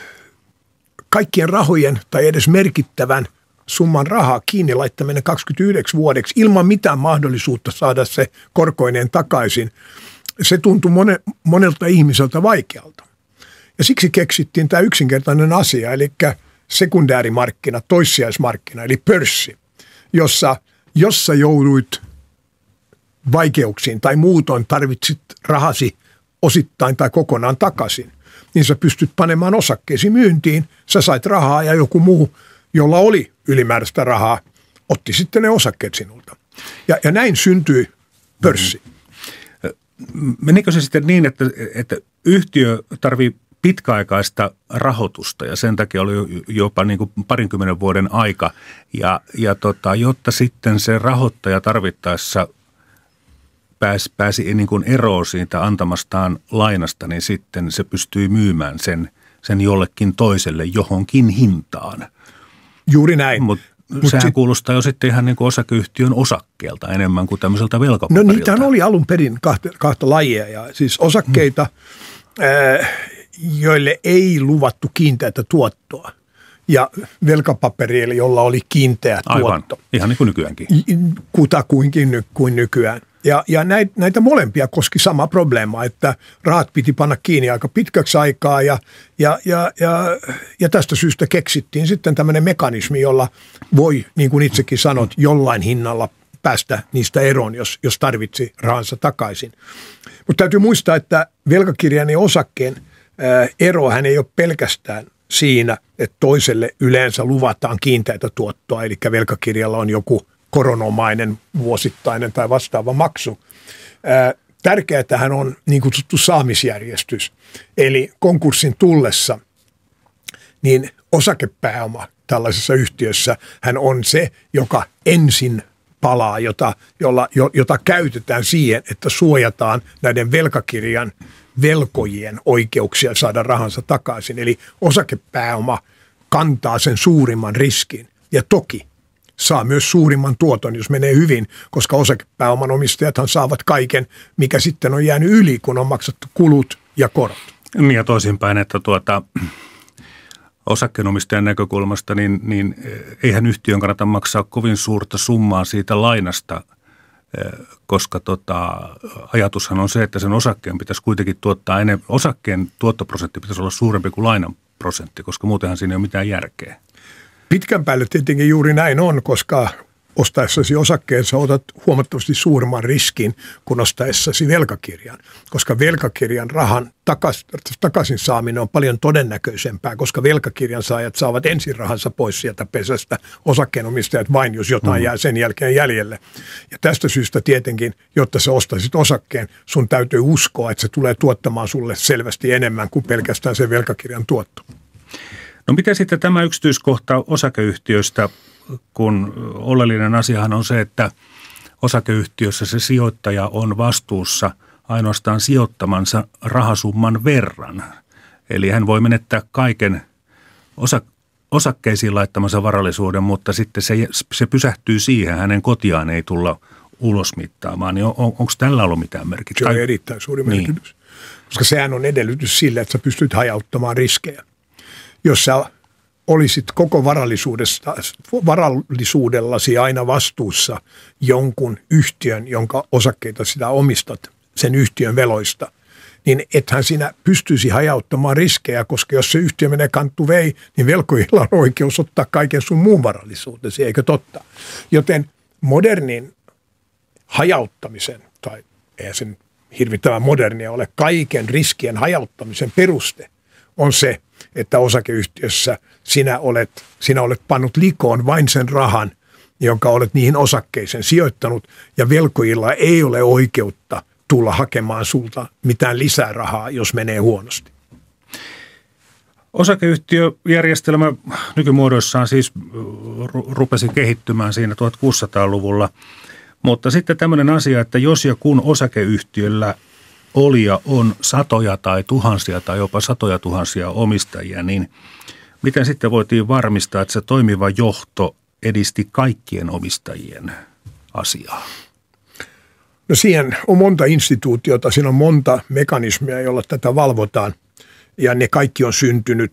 kaikkien rahojen tai edes merkittävän summan rahaa kiinni laittaminen kaksikymmentäyhdeksän vuodeksi ilman mitään mahdollisuutta saada se korkoineen takaisin, se tuntui mone, monelta ihmiseltä vaikealta. Ja siksi keksittiin tämä yksinkertainen asia, eli sekundäärimarkkina, toissijaismarkkina, eli pörssi, jossa, jossa jouduit vaikeuksiin tai muutoin tarvitsit rahasi osittain tai kokonaan takaisin, niin sä pystyt panemaan osakkeesi myyntiin, sä sait rahaa ja joku muu, jolla oli ylimääräistä rahaa, otti sitten ne osakkeet sinulta. Ja, ja näin syntyi pörssi. Menikö se sitten niin, että, että yhtiö tarvii pitkäaikaista rahoitusta ja sen takia oli jopa niin kuin parinkymmenen vuoden aika, ja, ja tota, jotta sitten se rahoittaja tarvittaessa pääsi, pääsi niin kuin eroon siitä antamastaan lainasta, niin sitten se pystyi myymään sen, sen jollekin toiselle johonkin hintaan. Juuri näin. Mutta Mut sehän sit kuulostaa jo sitten ihan niin kuin osakeyhtiön osakkeelta enemmän kuin tämmöiseltä velkapaperilta. No niitähän oli alun perin kahta, kahta lajia, ja siis osakkeita, hmm. ää, joille ei luvattu kiinteätä tuottoa, ja velkapapereille, jolla oli kiinteä Aivan. tuotto. Ihan niin kuin nykyäänkin. Kutakuinkin kuin nykyään. Ja, ja näitä, näitä molempia koski sama probleema, että rahat piti panna kiinni aika pitkäksi aikaa, ja, ja, ja, ja, ja tästä syystä keksittiin sitten tämmöinen mekanismi, jolla voi, niin kuin itsekin sanot, jollain hinnalla päästä niistä eroon, jos, jos tarvitsi rahansa takaisin. Mutta täytyy muistaa, että velkakirjan ja osakkeen ää, ero hän ei ole pelkästään siinä, että toiselle yleensä luvataan kiinteätä tuottoa, eli velkakirjalla on joku koronomainen vuosittainen tai vastaava maksu. Tärkeätähän on niin kutsuttu saamisjärjestys, eli konkurssin tullessa niin osakepääoma tällaisessa yhtiössä hän on se, joka ensin palaa, jota, jolla, jota käytetään siihen, että suojataan näiden velkakirjan velkojien oikeuksia saada rahansa takaisin. Eli osakepääoma kantaa sen suurimman riskin, ja toki saa myös suurimman tuoton, jos menee hyvin, koska osakepääoman omistajathan saavat kaiken, mikä sitten on jäänyt yli, kun on maksettu kulut ja korot. Niin ja toisinpäin, että tuota, osakkeenomistajan näkökulmasta, niin, niin eihän yhtiön kannata maksaa kovin suurta summaa siitä lainasta, koska tota, ajatushan on se, että sen osakkeen pitäisi kuitenkin tuottaa enemmän. Osakkeen tuottoprosentti pitäisi olla suurempi kuin lainan prosentti, koska muutenhan siinä ei ole mitään järkeä. Pitkän päälle tietenkin juuri näin on, koska ostaessasi osakkeensa otat huomattavasti suuremman riskin kuin ostaessasi velkakirjan, koska velkakirjan rahan takas, takaisin saaminen on paljon todennäköisempää, koska velkakirjan saajat saavat ensin rahansa pois sieltä pesästä, osakkeenomistajat vain, jos jotain mm. jää sen jälkeen jäljelle. Ja tästä syystä tietenkin, jotta sä ostaisit osakkeen, sun täytyy uskoa, että se tulee tuottamaan sulle selvästi enemmän kuin pelkästään sen velkakirjan tuotto. No miten sitten tämä yksityiskohta osakeyhtiöistä, kun oleellinen asiahan on se, että osakeyhtiössä se sijoittaja on vastuussa ainoastaan sijoittamansa rahasumman verran. Eli hän voi menettää kaiken osa, osakkeisiin laittamansa varallisuuden, mutta sitten se, se pysähtyy siihen, hänen kotiaan ei tulla ulosmittaamaan. Niin on, on, onko tällä ollut mitään merkitystä? Se on erittäin suuri merkitys, niin. Koska sehän on edellytys sille, että sä pystyt hajauttamaan riskejä. Jos sä olisit koko varallisuudellasi aina vastuussa jonkun yhtiön, jonka osakkeita sitä omistat, sen yhtiön veloista, niin ethän sinä pystyisi hajauttamaan riskejä, koska jos se yhtiö menee kanttu vei, niin velkojilla on oikeus ottaa kaiken sun muun varallisuutesi, eikö totta? Joten modernin hajauttamisen, tai eihän sen hirvittävän modernia ole, kaiken riskien hajauttamisen peruste on se, että osakeyhtiössä sinä olet, sinä olet pannut likoon vain sen rahan, jonka olet niihin osakkeisiin sijoittanut, ja velkojilla ei ole oikeutta tulla hakemaan sulta mitään lisärahaa, jos menee huonosti. Osakeyhtiöjärjestelmä nykymuodoissaan siis rupesi kehittymään siinä tuhatkuusisataaluvulla, mutta sitten tämmöinen asia, että jos ja kun osakeyhtiöllä oli ja on satoja tai tuhansia tai jopa satoja tuhansia omistajia, niin miten sitten voitiin varmistaa, että se toimiva johto edisti kaikkien omistajien asiaa? No siihen on monta instituutiota, siinä on monta mekanismia, joilla tätä valvotaan ja ne kaikki on syntynyt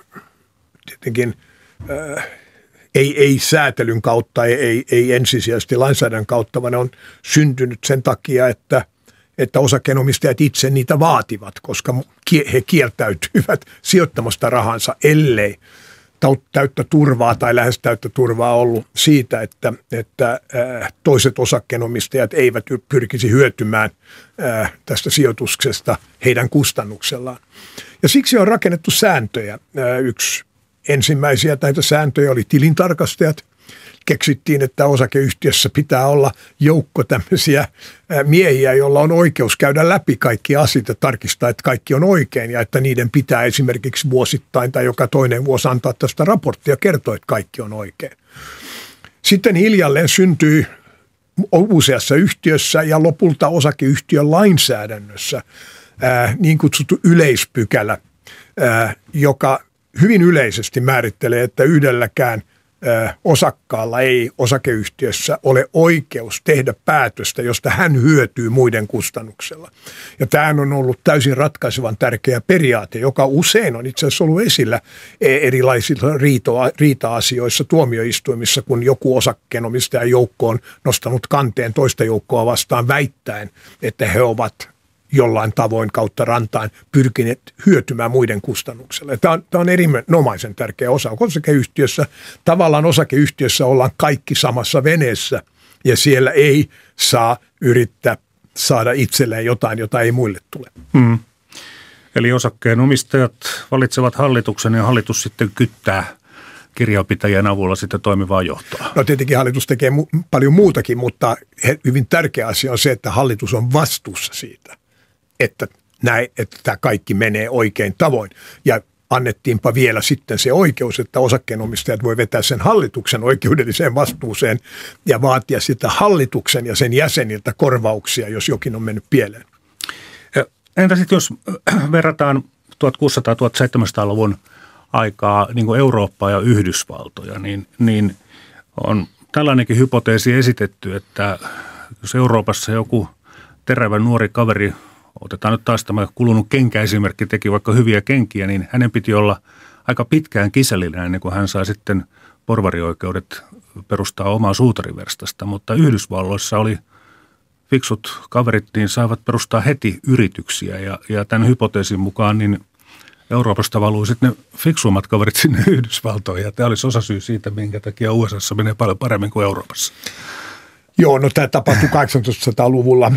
tietenkin äh, ei, ei säätelyn kautta, ei, ei ensisijaisesti lainsäädännön kautta, vaan ne on syntynyt sen takia, että että osakkeenomistajat itse niitä vaativat, koska he kieltäytyivät sijoittamasta rahansa, ellei täyttä turvaa tai lähes täyttä turvaa ollut siitä, että, että toiset osakkeenomistajat eivät pyrkisi hyötymään tästä sijoituksesta heidän kustannuksellaan. Ja siksi on rakennettu sääntöjä. Yksi ensimmäisiä näitä sääntöjä oli tilintarkastajat. Keksittiin, että osakeyhtiössä pitää olla joukko tämmöisiä miehiä, joilla on oikeus käydä läpi kaikki asiat ja tarkistaa, että kaikki on oikein ja että niiden pitää esimerkiksi vuosittain tai joka toinen vuosi antaa tästä raporttia ja kertoa, että kaikki on oikein. Sitten hiljalleen syntyi useassa yhtiössä ja lopulta osakeyhtiön lainsäädännössä ää, niin kutsuttu yleispykälä, ää, joka hyvin yleisesti määrittelee, että yhdelläkään osakkaalla ei osakeyhtiössä ole oikeus tehdä päätöstä, josta hän hyötyy muiden kustannuksella. Ja tämä on ollut täysin ratkaisevan tärkeä periaate, joka usein on itse asiassa ollut esillä erilaisissa riita-asioissa tuomioistuimissa, kun joku osakkeenomistajan joukko on nostanut kanteen toista joukkoa vastaan väittäen, että he ovat jollain tavoin kautta rantain pyrkineet hyötymään muiden kustannuksella. Tämä on, tämä on erinomaisen tärkeä osa. Osakeyhtiössä, tavallaan osakeyhtiössä ollaan kaikki samassa veneessä ja siellä ei saa yrittää saada itselleen jotain, jota ei muille tule. Hmm. Eli osakkeenomistajat valitsevat hallituksen ja hallitus sitten kyttää kirjanpitäjän avulla sitten toimivaa johtoa. No tietenkin hallitus tekee mu- paljon muutakin, mutta hyvin tärkeä asia on se, että hallitus on vastuussa siitä, että, näin, että tämä kaikki menee oikein tavoin. Ja annettiinpa vielä sitten se oikeus, että osakkeenomistajat voi vetää sen hallituksen oikeudelliseen vastuuseen ja vaatia sitä hallituksen ja sen jäseniltä korvauksia, jos jokin on mennyt pieleen. Entä sitten jos verrataan tuhatkuusisataa-tuhatseitsemänsataaluvun aikaa niin kuin Eurooppaa ja Yhdysvaltoja, niin, niin on tällainenkin hypoteesi esitetty, että jos Euroopassa joku terävä nuori kaveri, otetaan nyt taas tämä kulunut kenkäesimerkki, teki vaikka hyviä kenkiä, niin hänen piti olla aika pitkään kisällinä ennen kuin hän sai sitten porvarioikeudet perustaa omaa suutariverstasta. Mutta Yhdysvalloissa oli fiksut kaverit, niin saivat perustaa heti yrityksiä ja, ja tämän hypoteesin mukaan niin Euroopasta valui sitten ne fiksuimmat kaverit sinne Yhdysvaltoihin ja tämä olisi osasyy siitä, minkä takia U S A:ssa menee paljon paremmin kuin Euroopassa. Joo, no tämä tapahtui kahdeksantoistasataa-luvulla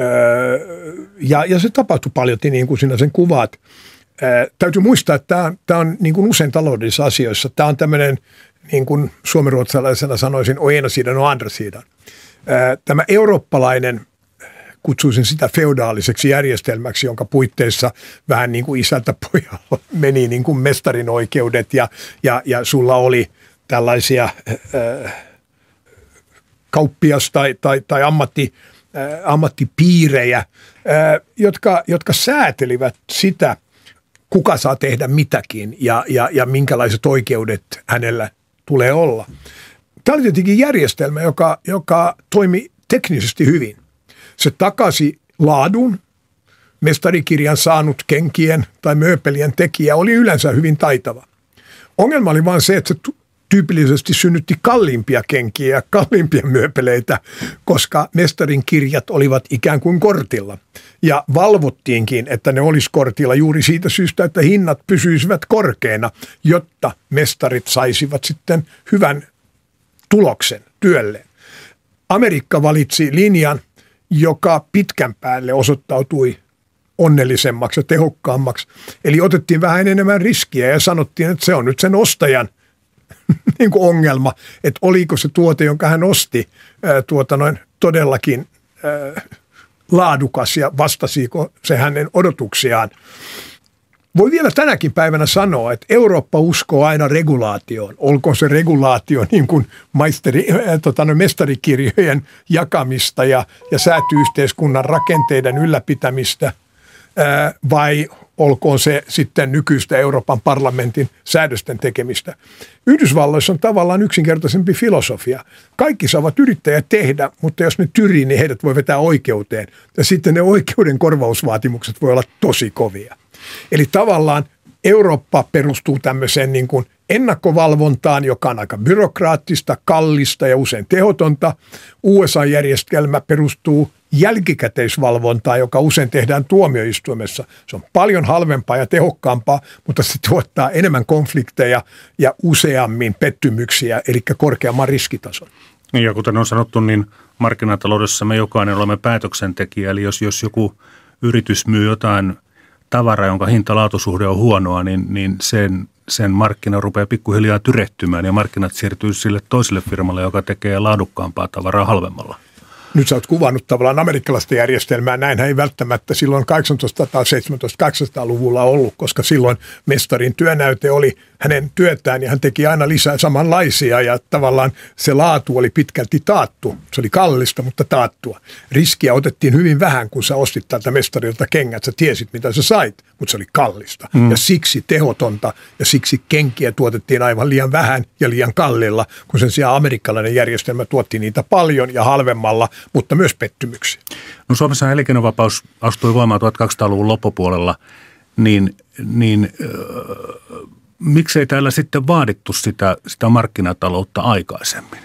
ja, ja se tapahtui paljon, niin kuin sinä sen kuvaat. Ää, täytyy muistaa, että tämä, tämä on niin kuin usein taloudellisissa asioissa. Tämä on tämmöinen, niin kuin suomenruotsalaisena sanoisin, o ena sidan och andra sidan. Ää, tämä eurooppalainen, kutsuisin sitä feudaaliseksi järjestelmäksi, jonka puitteissa vähän niin kuin isältä pojalla meni niin kuin mestarin oikeudet ja, ja, ja sulla oli tällaisia ää, kauppias- tai, tai, tai ammatti, ää, ammattipiirejä, ää, jotka, jotka säätelivät sitä, kuka saa tehdä mitäkin ja, ja, ja minkälaiset oikeudet hänellä tulee olla. Tämä oli tietenkin järjestelmä, joka, joka toimi teknisesti hyvin. Se takasi laadun. Mestarikirjan saanut kenkien tai mööpelien tekijä oli yleensä hyvin taitava. Ongelma oli vain se, että se tyypillisesti synnytti kalliimpia kenkiä ja kalliimpia mööpeleitä, koska mestarin kirjat olivat ikään kuin kortilla. Ja valvottiinkin, että ne olisi kortilla juuri siitä syystä, että hinnat pysyisivät korkeina, jotta mestarit saisivat sitten hyvän tuloksen työlleen. Amerikka valitsi linjan, joka pitkän päälle osoittautui onnellisemmaksi ja tehokkaammaksi. Eli otettiin vähän enemmän riskiä ja sanottiin, että se on nyt sen ostajan niin kuin ongelma, että oliko se tuote, jonka hän osti, ää, tuota noin, todellakin ää, laadukas ja vastasiko se hänen odotuksiaan. Voi vielä tänäkin päivänä sanoa, että Eurooppa uskoo aina regulaatioon. Olkoon se regulaatio niin kuin maisteri, äh, tota, no, mestarikirjojen jakamista ja, ja sääty-yhteiskunnan rakenteiden ylläpitämistä, äh, vai olkoon se sitten nykyistä Euroopan parlamentin säädösten tekemistä. Yhdysvalloissa on tavallaan yksinkertaisempi filosofia. Kaikki saavat yrittäjät tehdä, mutta jos ne tyrii, niin heidät voi vetää oikeuteen. Ja sitten ne oikeuden korvausvaatimukset voi olla tosi kovia. Eli tavallaan Eurooppa perustuu tämmöiseen niin kuin ennakkovalvontaan, joka on aika byrokraattista, kallista ja usein tehotonta. U S A-järjestelmä perustuu jälkikäteisvalvontaan, joka usein tehdään tuomioistuimessa. Se on paljon halvempaa ja tehokkaampaa, mutta se tuottaa enemmän konflikteja ja useammin pettymyksiä, eli korkeamman riskitason. Ja kuten on sanottu, niin markkinataloudessa me jokainen olemme päätöksentekijä, eli jos, jos joku yritys myy jotain tavaraa, jonka hinta-laatusuhde on huonoa, niin, niin sen, sen markkina rupeaa pikkuhiljaa tyrehtymään ja markkinat siirtyy sille toiselle firmalle, joka tekee laadukkaampaa tavaraa halvemmalla. Nyt sä oot kuvannut tavallaan amerikkalaista järjestelmää. Näinhän ei välttämättä silloin kahdeksantoistasataa seitsemäntoista kahdeksansataa-luvulla ollut, koska silloin mestarin työnäyte oli hänen työtään ja hän teki aina lisää samanlaisia ja tavallaan se laatu oli pitkälti taattu. Se oli kallista, mutta taattua. Riskiä otettiin hyvin vähän, kun sä ostit tältä mestarilta kengät. Sä tiesit, mitä sä sait, mutta se oli kallista mm. ja siksi tehotonta ja siksi kenkiä tuotettiin aivan liian vähän ja liian kallilla, kun sen sijaan amerikkalainen järjestelmä tuotti niitä paljon ja halvemmalla, mutta myös pettymyksiä. No Suomessa elinkeinovapaus astui voimaan tuhatkaksisataaluvun loppupuolella, niin, niin äh, miksei täällä sitten vaadittu sitä, sitä markkinataloutta aikaisemmin?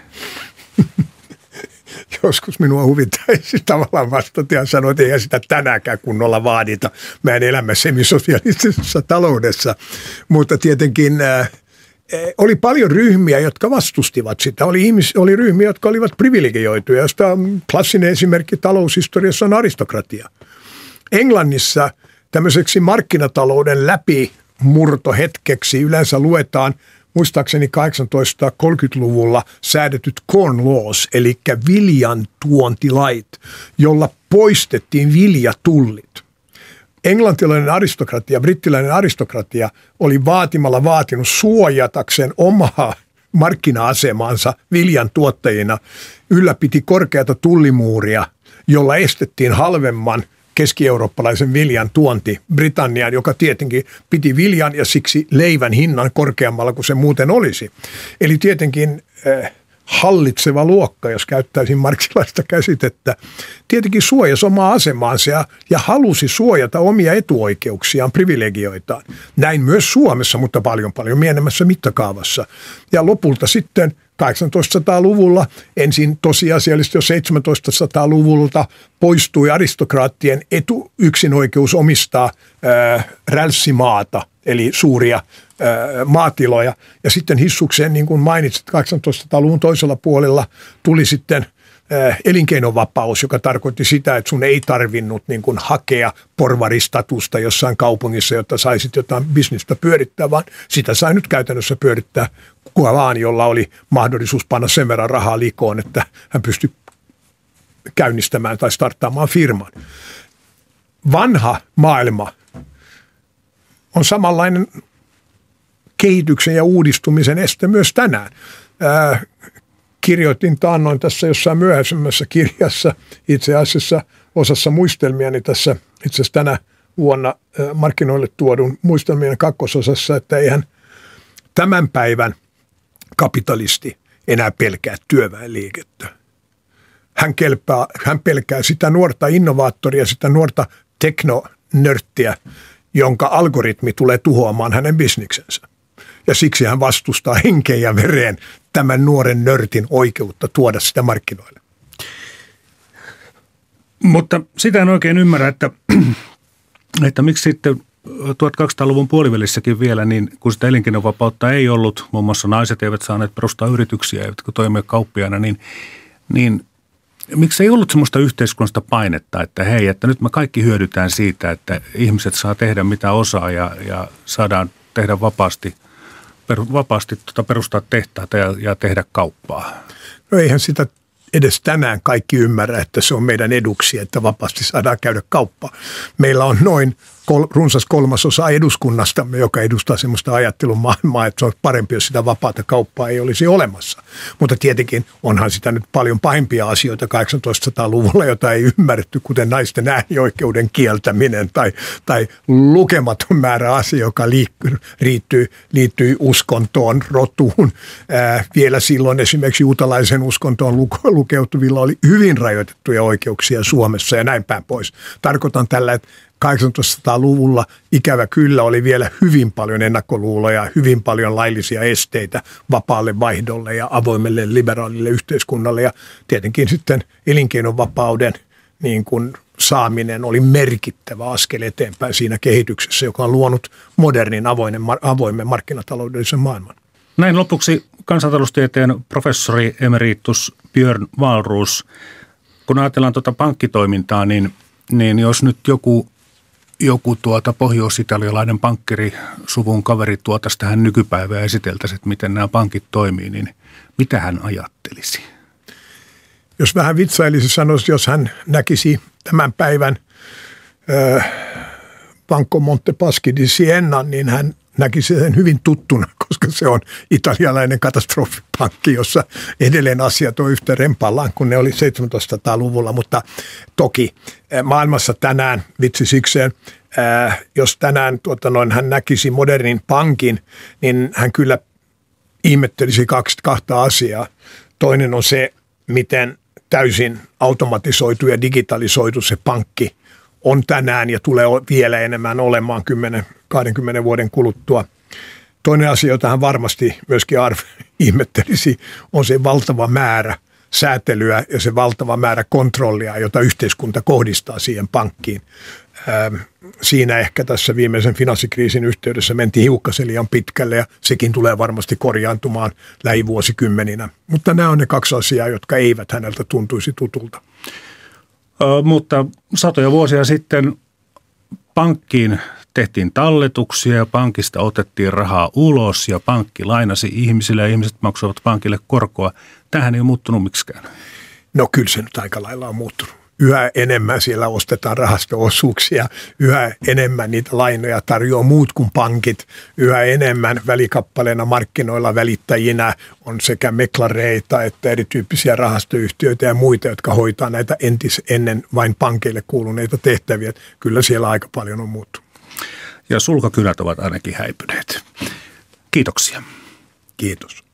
Joskus minua huvittaisi tavallaan vastata ja sanoa, että eihän sitä tänäänkään kunnolla vaadita. Mä en elämä semisosialistisessa taloudessa, mutta tietenkin äh, oli paljon ryhmiä, jotka vastustivat sitä. Oli, ihmis, oli ryhmiä, jotka olivat privilegioituja, josta klassinen esimerkki taloushistoriassa on aristokratia. Englannissa tämmöiseksi markkinatalouden läpimurtohetkeksi yleensä luetaan muistaakseni tuhatkahdeksansataakolmekymmentäluvulla säädetyt corn laws, eli viljan tuontilait, jolla poistettiin viljatullit. Englantilainen aristokratia, brittiläinen aristokratia oli vaatimalla vaatinut suojatakseen omaa markkina-asemaansa viljan tuottajina, ylläpiti korkeata tullimuuria, jolla estettiin halvemman keski-eurooppalaisen viljan tuonti Britanniaan, joka tietenkin piti viljan ja siksi leivän hinnan korkeammalla kuin se muuten olisi. Eli tietenkin äh, hallitseva luokka, jos käyttäisin marksilaista käsitettä, tietenkin suojasi omaa asemaansa ja, ja halusi suojata omia etuoikeuksiaan, privilegioitaan. Näin myös Suomessa, mutta paljon paljon pienemmässä mittakaavassa. Ja lopulta sitten kahdeksantoistasataa-luvulla, ensin tosiasiallisesti jo seitsemäntoistasataa-luvulta poistui aristokraattien etu, yksinoikeus omistaa ää, rälssimaata, eli suuria ää, maatiloja. Ja sitten hissukseen, niin kuin mainitsit, kahdeksantoistasataa-luvun toisella puolella tuli sitten ää, elinkeinovapaus, joka tarkoitti sitä, että sun ei tarvinnut niin kuin hakea porvaristatusta jossain kaupungissa, jotta saisit jotain bisnestä pyörittää, vaan sitä sai nyt käytännössä pyörittää kuka vaan, jolla oli mahdollisuus panna sen verran rahaa likoon, että hän pystyi käynnistämään tai starttaamaan firman. Vanha maailma on samanlainen kehityksen ja uudistumisen este myös tänään. Ää, kirjoitin taannoin tässä jossain myöhäisemmässä kirjassa, itse asiassa osassa muistelmiani tässä itse asiassa tänä vuonna ää, markkinoille tuodun muistelmien kakkososassa, että eihän tämän päivän kapitalisti enää pelkää työväenliikettä. Hän, kelpää, hän pelkää sitä nuorta innovaattoria, sitä nuorta teknonörttiä, jonka algoritmi tulee tuhoamaan hänen bisniksensä. Ja siksi hän vastustaa henkeen ja vereen tämän nuoren nörtin oikeutta tuoda sitä markkinoille. Mutta sitä en oikein ymmärrä, että, että miksi sitten tuhatkaksisataaluvun puolivälissäkin vielä, niin kun sitä elinkeinovapautta ei ollut, muun muassa naiset eivät saaneet perustaa yrityksiä, eivätkä toimia kauppiaana, niin, niin miksi ei ollut sellaista yhteiskunnallista painetta, että hei, että nyt me kaikki hyödytään siitä, että ihmiset saa tehdä mitä osaa ja, ja saadaan tehdä vapaasti, per, vapaasti tuota perustaa tehtaita ja, ja tehdä kauppaa? No eihän sitä edes tänään kaikki ymmärrä, että se on meidän eduksi, että vapaasti saadaan käydä kauppaa. Meillä on noin kol, runsas kolmasosa eduskunnastamme, joka edustaa sellaista ajattelun maailmaa, että se on parempi, jos sitä vapaata kauppaa ei olisi olemassa. Mutta tietenkin onhan sitä nyt paljon pahimpia asioita kahdeksantoistasataa-luvulla, jota ei ymmärretty, kuten naisten äänioikeuden kieltäminen tai, tai lukematon määrä asia, joka liittyy, liittyy uskontoon, rotuun. Ää, vielä silloin esimerkiksi juutalaisen uskontoon lukeutuvilla oli hyvin rajoitettuja oikeuksia Suomessa ja näin päin pois. Tarkoitan tällä, että kahdeksantoistasataa-luvulla ikävä kyllä oli vielä hyvin paljon ennakkoluuloja, hyvin paljon laillisia esteitä vapaalle vaihdolle ja avoimelle liberaalille yhteiskunnalle. Ja tietenkin sitten elinkeinonvapauden niin kuin saaminen oli merkittävä askel eteenpäin siinä kehityksessä, joka on luonut modernin avoimen, avoimen markkinataloudellisen maailman. Näin lopuksi kansantaloustieteen professori emeritus Björn Wahlroos. Kun ajatellaan tuota pankkitoimintaa, niin, niin jos nyt joku, joku tuota pohjois-italialainen pankkiri, suvun kaveri tuotaisi tähän nykypäivään ja esiteltäisi, että miten nämä pankit toimii, niin mitä hän ajattelisi? Jos vähän vitsailisi sanoisi, jos hän näkisi tämän päivän äh, Banco Montepaschi di Siena, niin hän näkisi sen hyvin tuttuna, koska se on italialainen katastrofipankki, jossa edelleen asiat on yhtä rempallaan kuin ne oli seitsemäntoistasataa-luvulla, mutta toki maailmassa tänään, vitsi sikseen, ää, jos tänään tuota noin, hän näkisi modernin pankin, niin hän kyllä ihmettelisi kaksi, kahta asiaa. Toinen on se, miten täysin automatisoitu ja digitalisoitu se pankki on tänään ja tulee vielä enemmän olemaan kymmenen kaksikymmentä vuoden kuluttua. Toinen asia, jota hän varmasti myöskin Arv ihmettelisi, on se valtava määrä säätelyä ja se valtava määrä kontrollia, jota yhteiskunta kohdistaa siihen pankkiin. Siinä ehkä tässä viimeisen finanssikriisin yhteydessä mentiin hiukkasen liian pitkälle ja sekin tulee varmasti korjaantumaan lähivuosikymmeninä. Mutta nämä on ne kaksi asiaa, jotka eivät häneltä tuntuisi tutulta. Ö, mutta satoja vuosia sitten pankkiin tehtiin talletuksia ja pankista otettiin rahaa ulos ja pankki lainasi ihmisille ja ihmiset maksoivat pankille korkoa. Tämähän ei ole muuttunut miksikään. No kyllä se nyt aika lailla on muuttunut. Yhä enemmän siellä ostetaan rahasto-osuuksia, yhä enemmän niitä lainoja tarjoaa muut kuin pankit, yhä enemmän välikappaleena markkinoilla välittäjinä on sekä meklareita että erityyppisiä rahastoyhtiöitä ja muita, jotka hoitaa näitä entis ennen vain pankeille kuuluneita tehtäviä. Kyllä siellä aika paljon on muuttunut. Ja sulkakynät ovat ainakin häipyneet. Kiitoksia. Kiitos.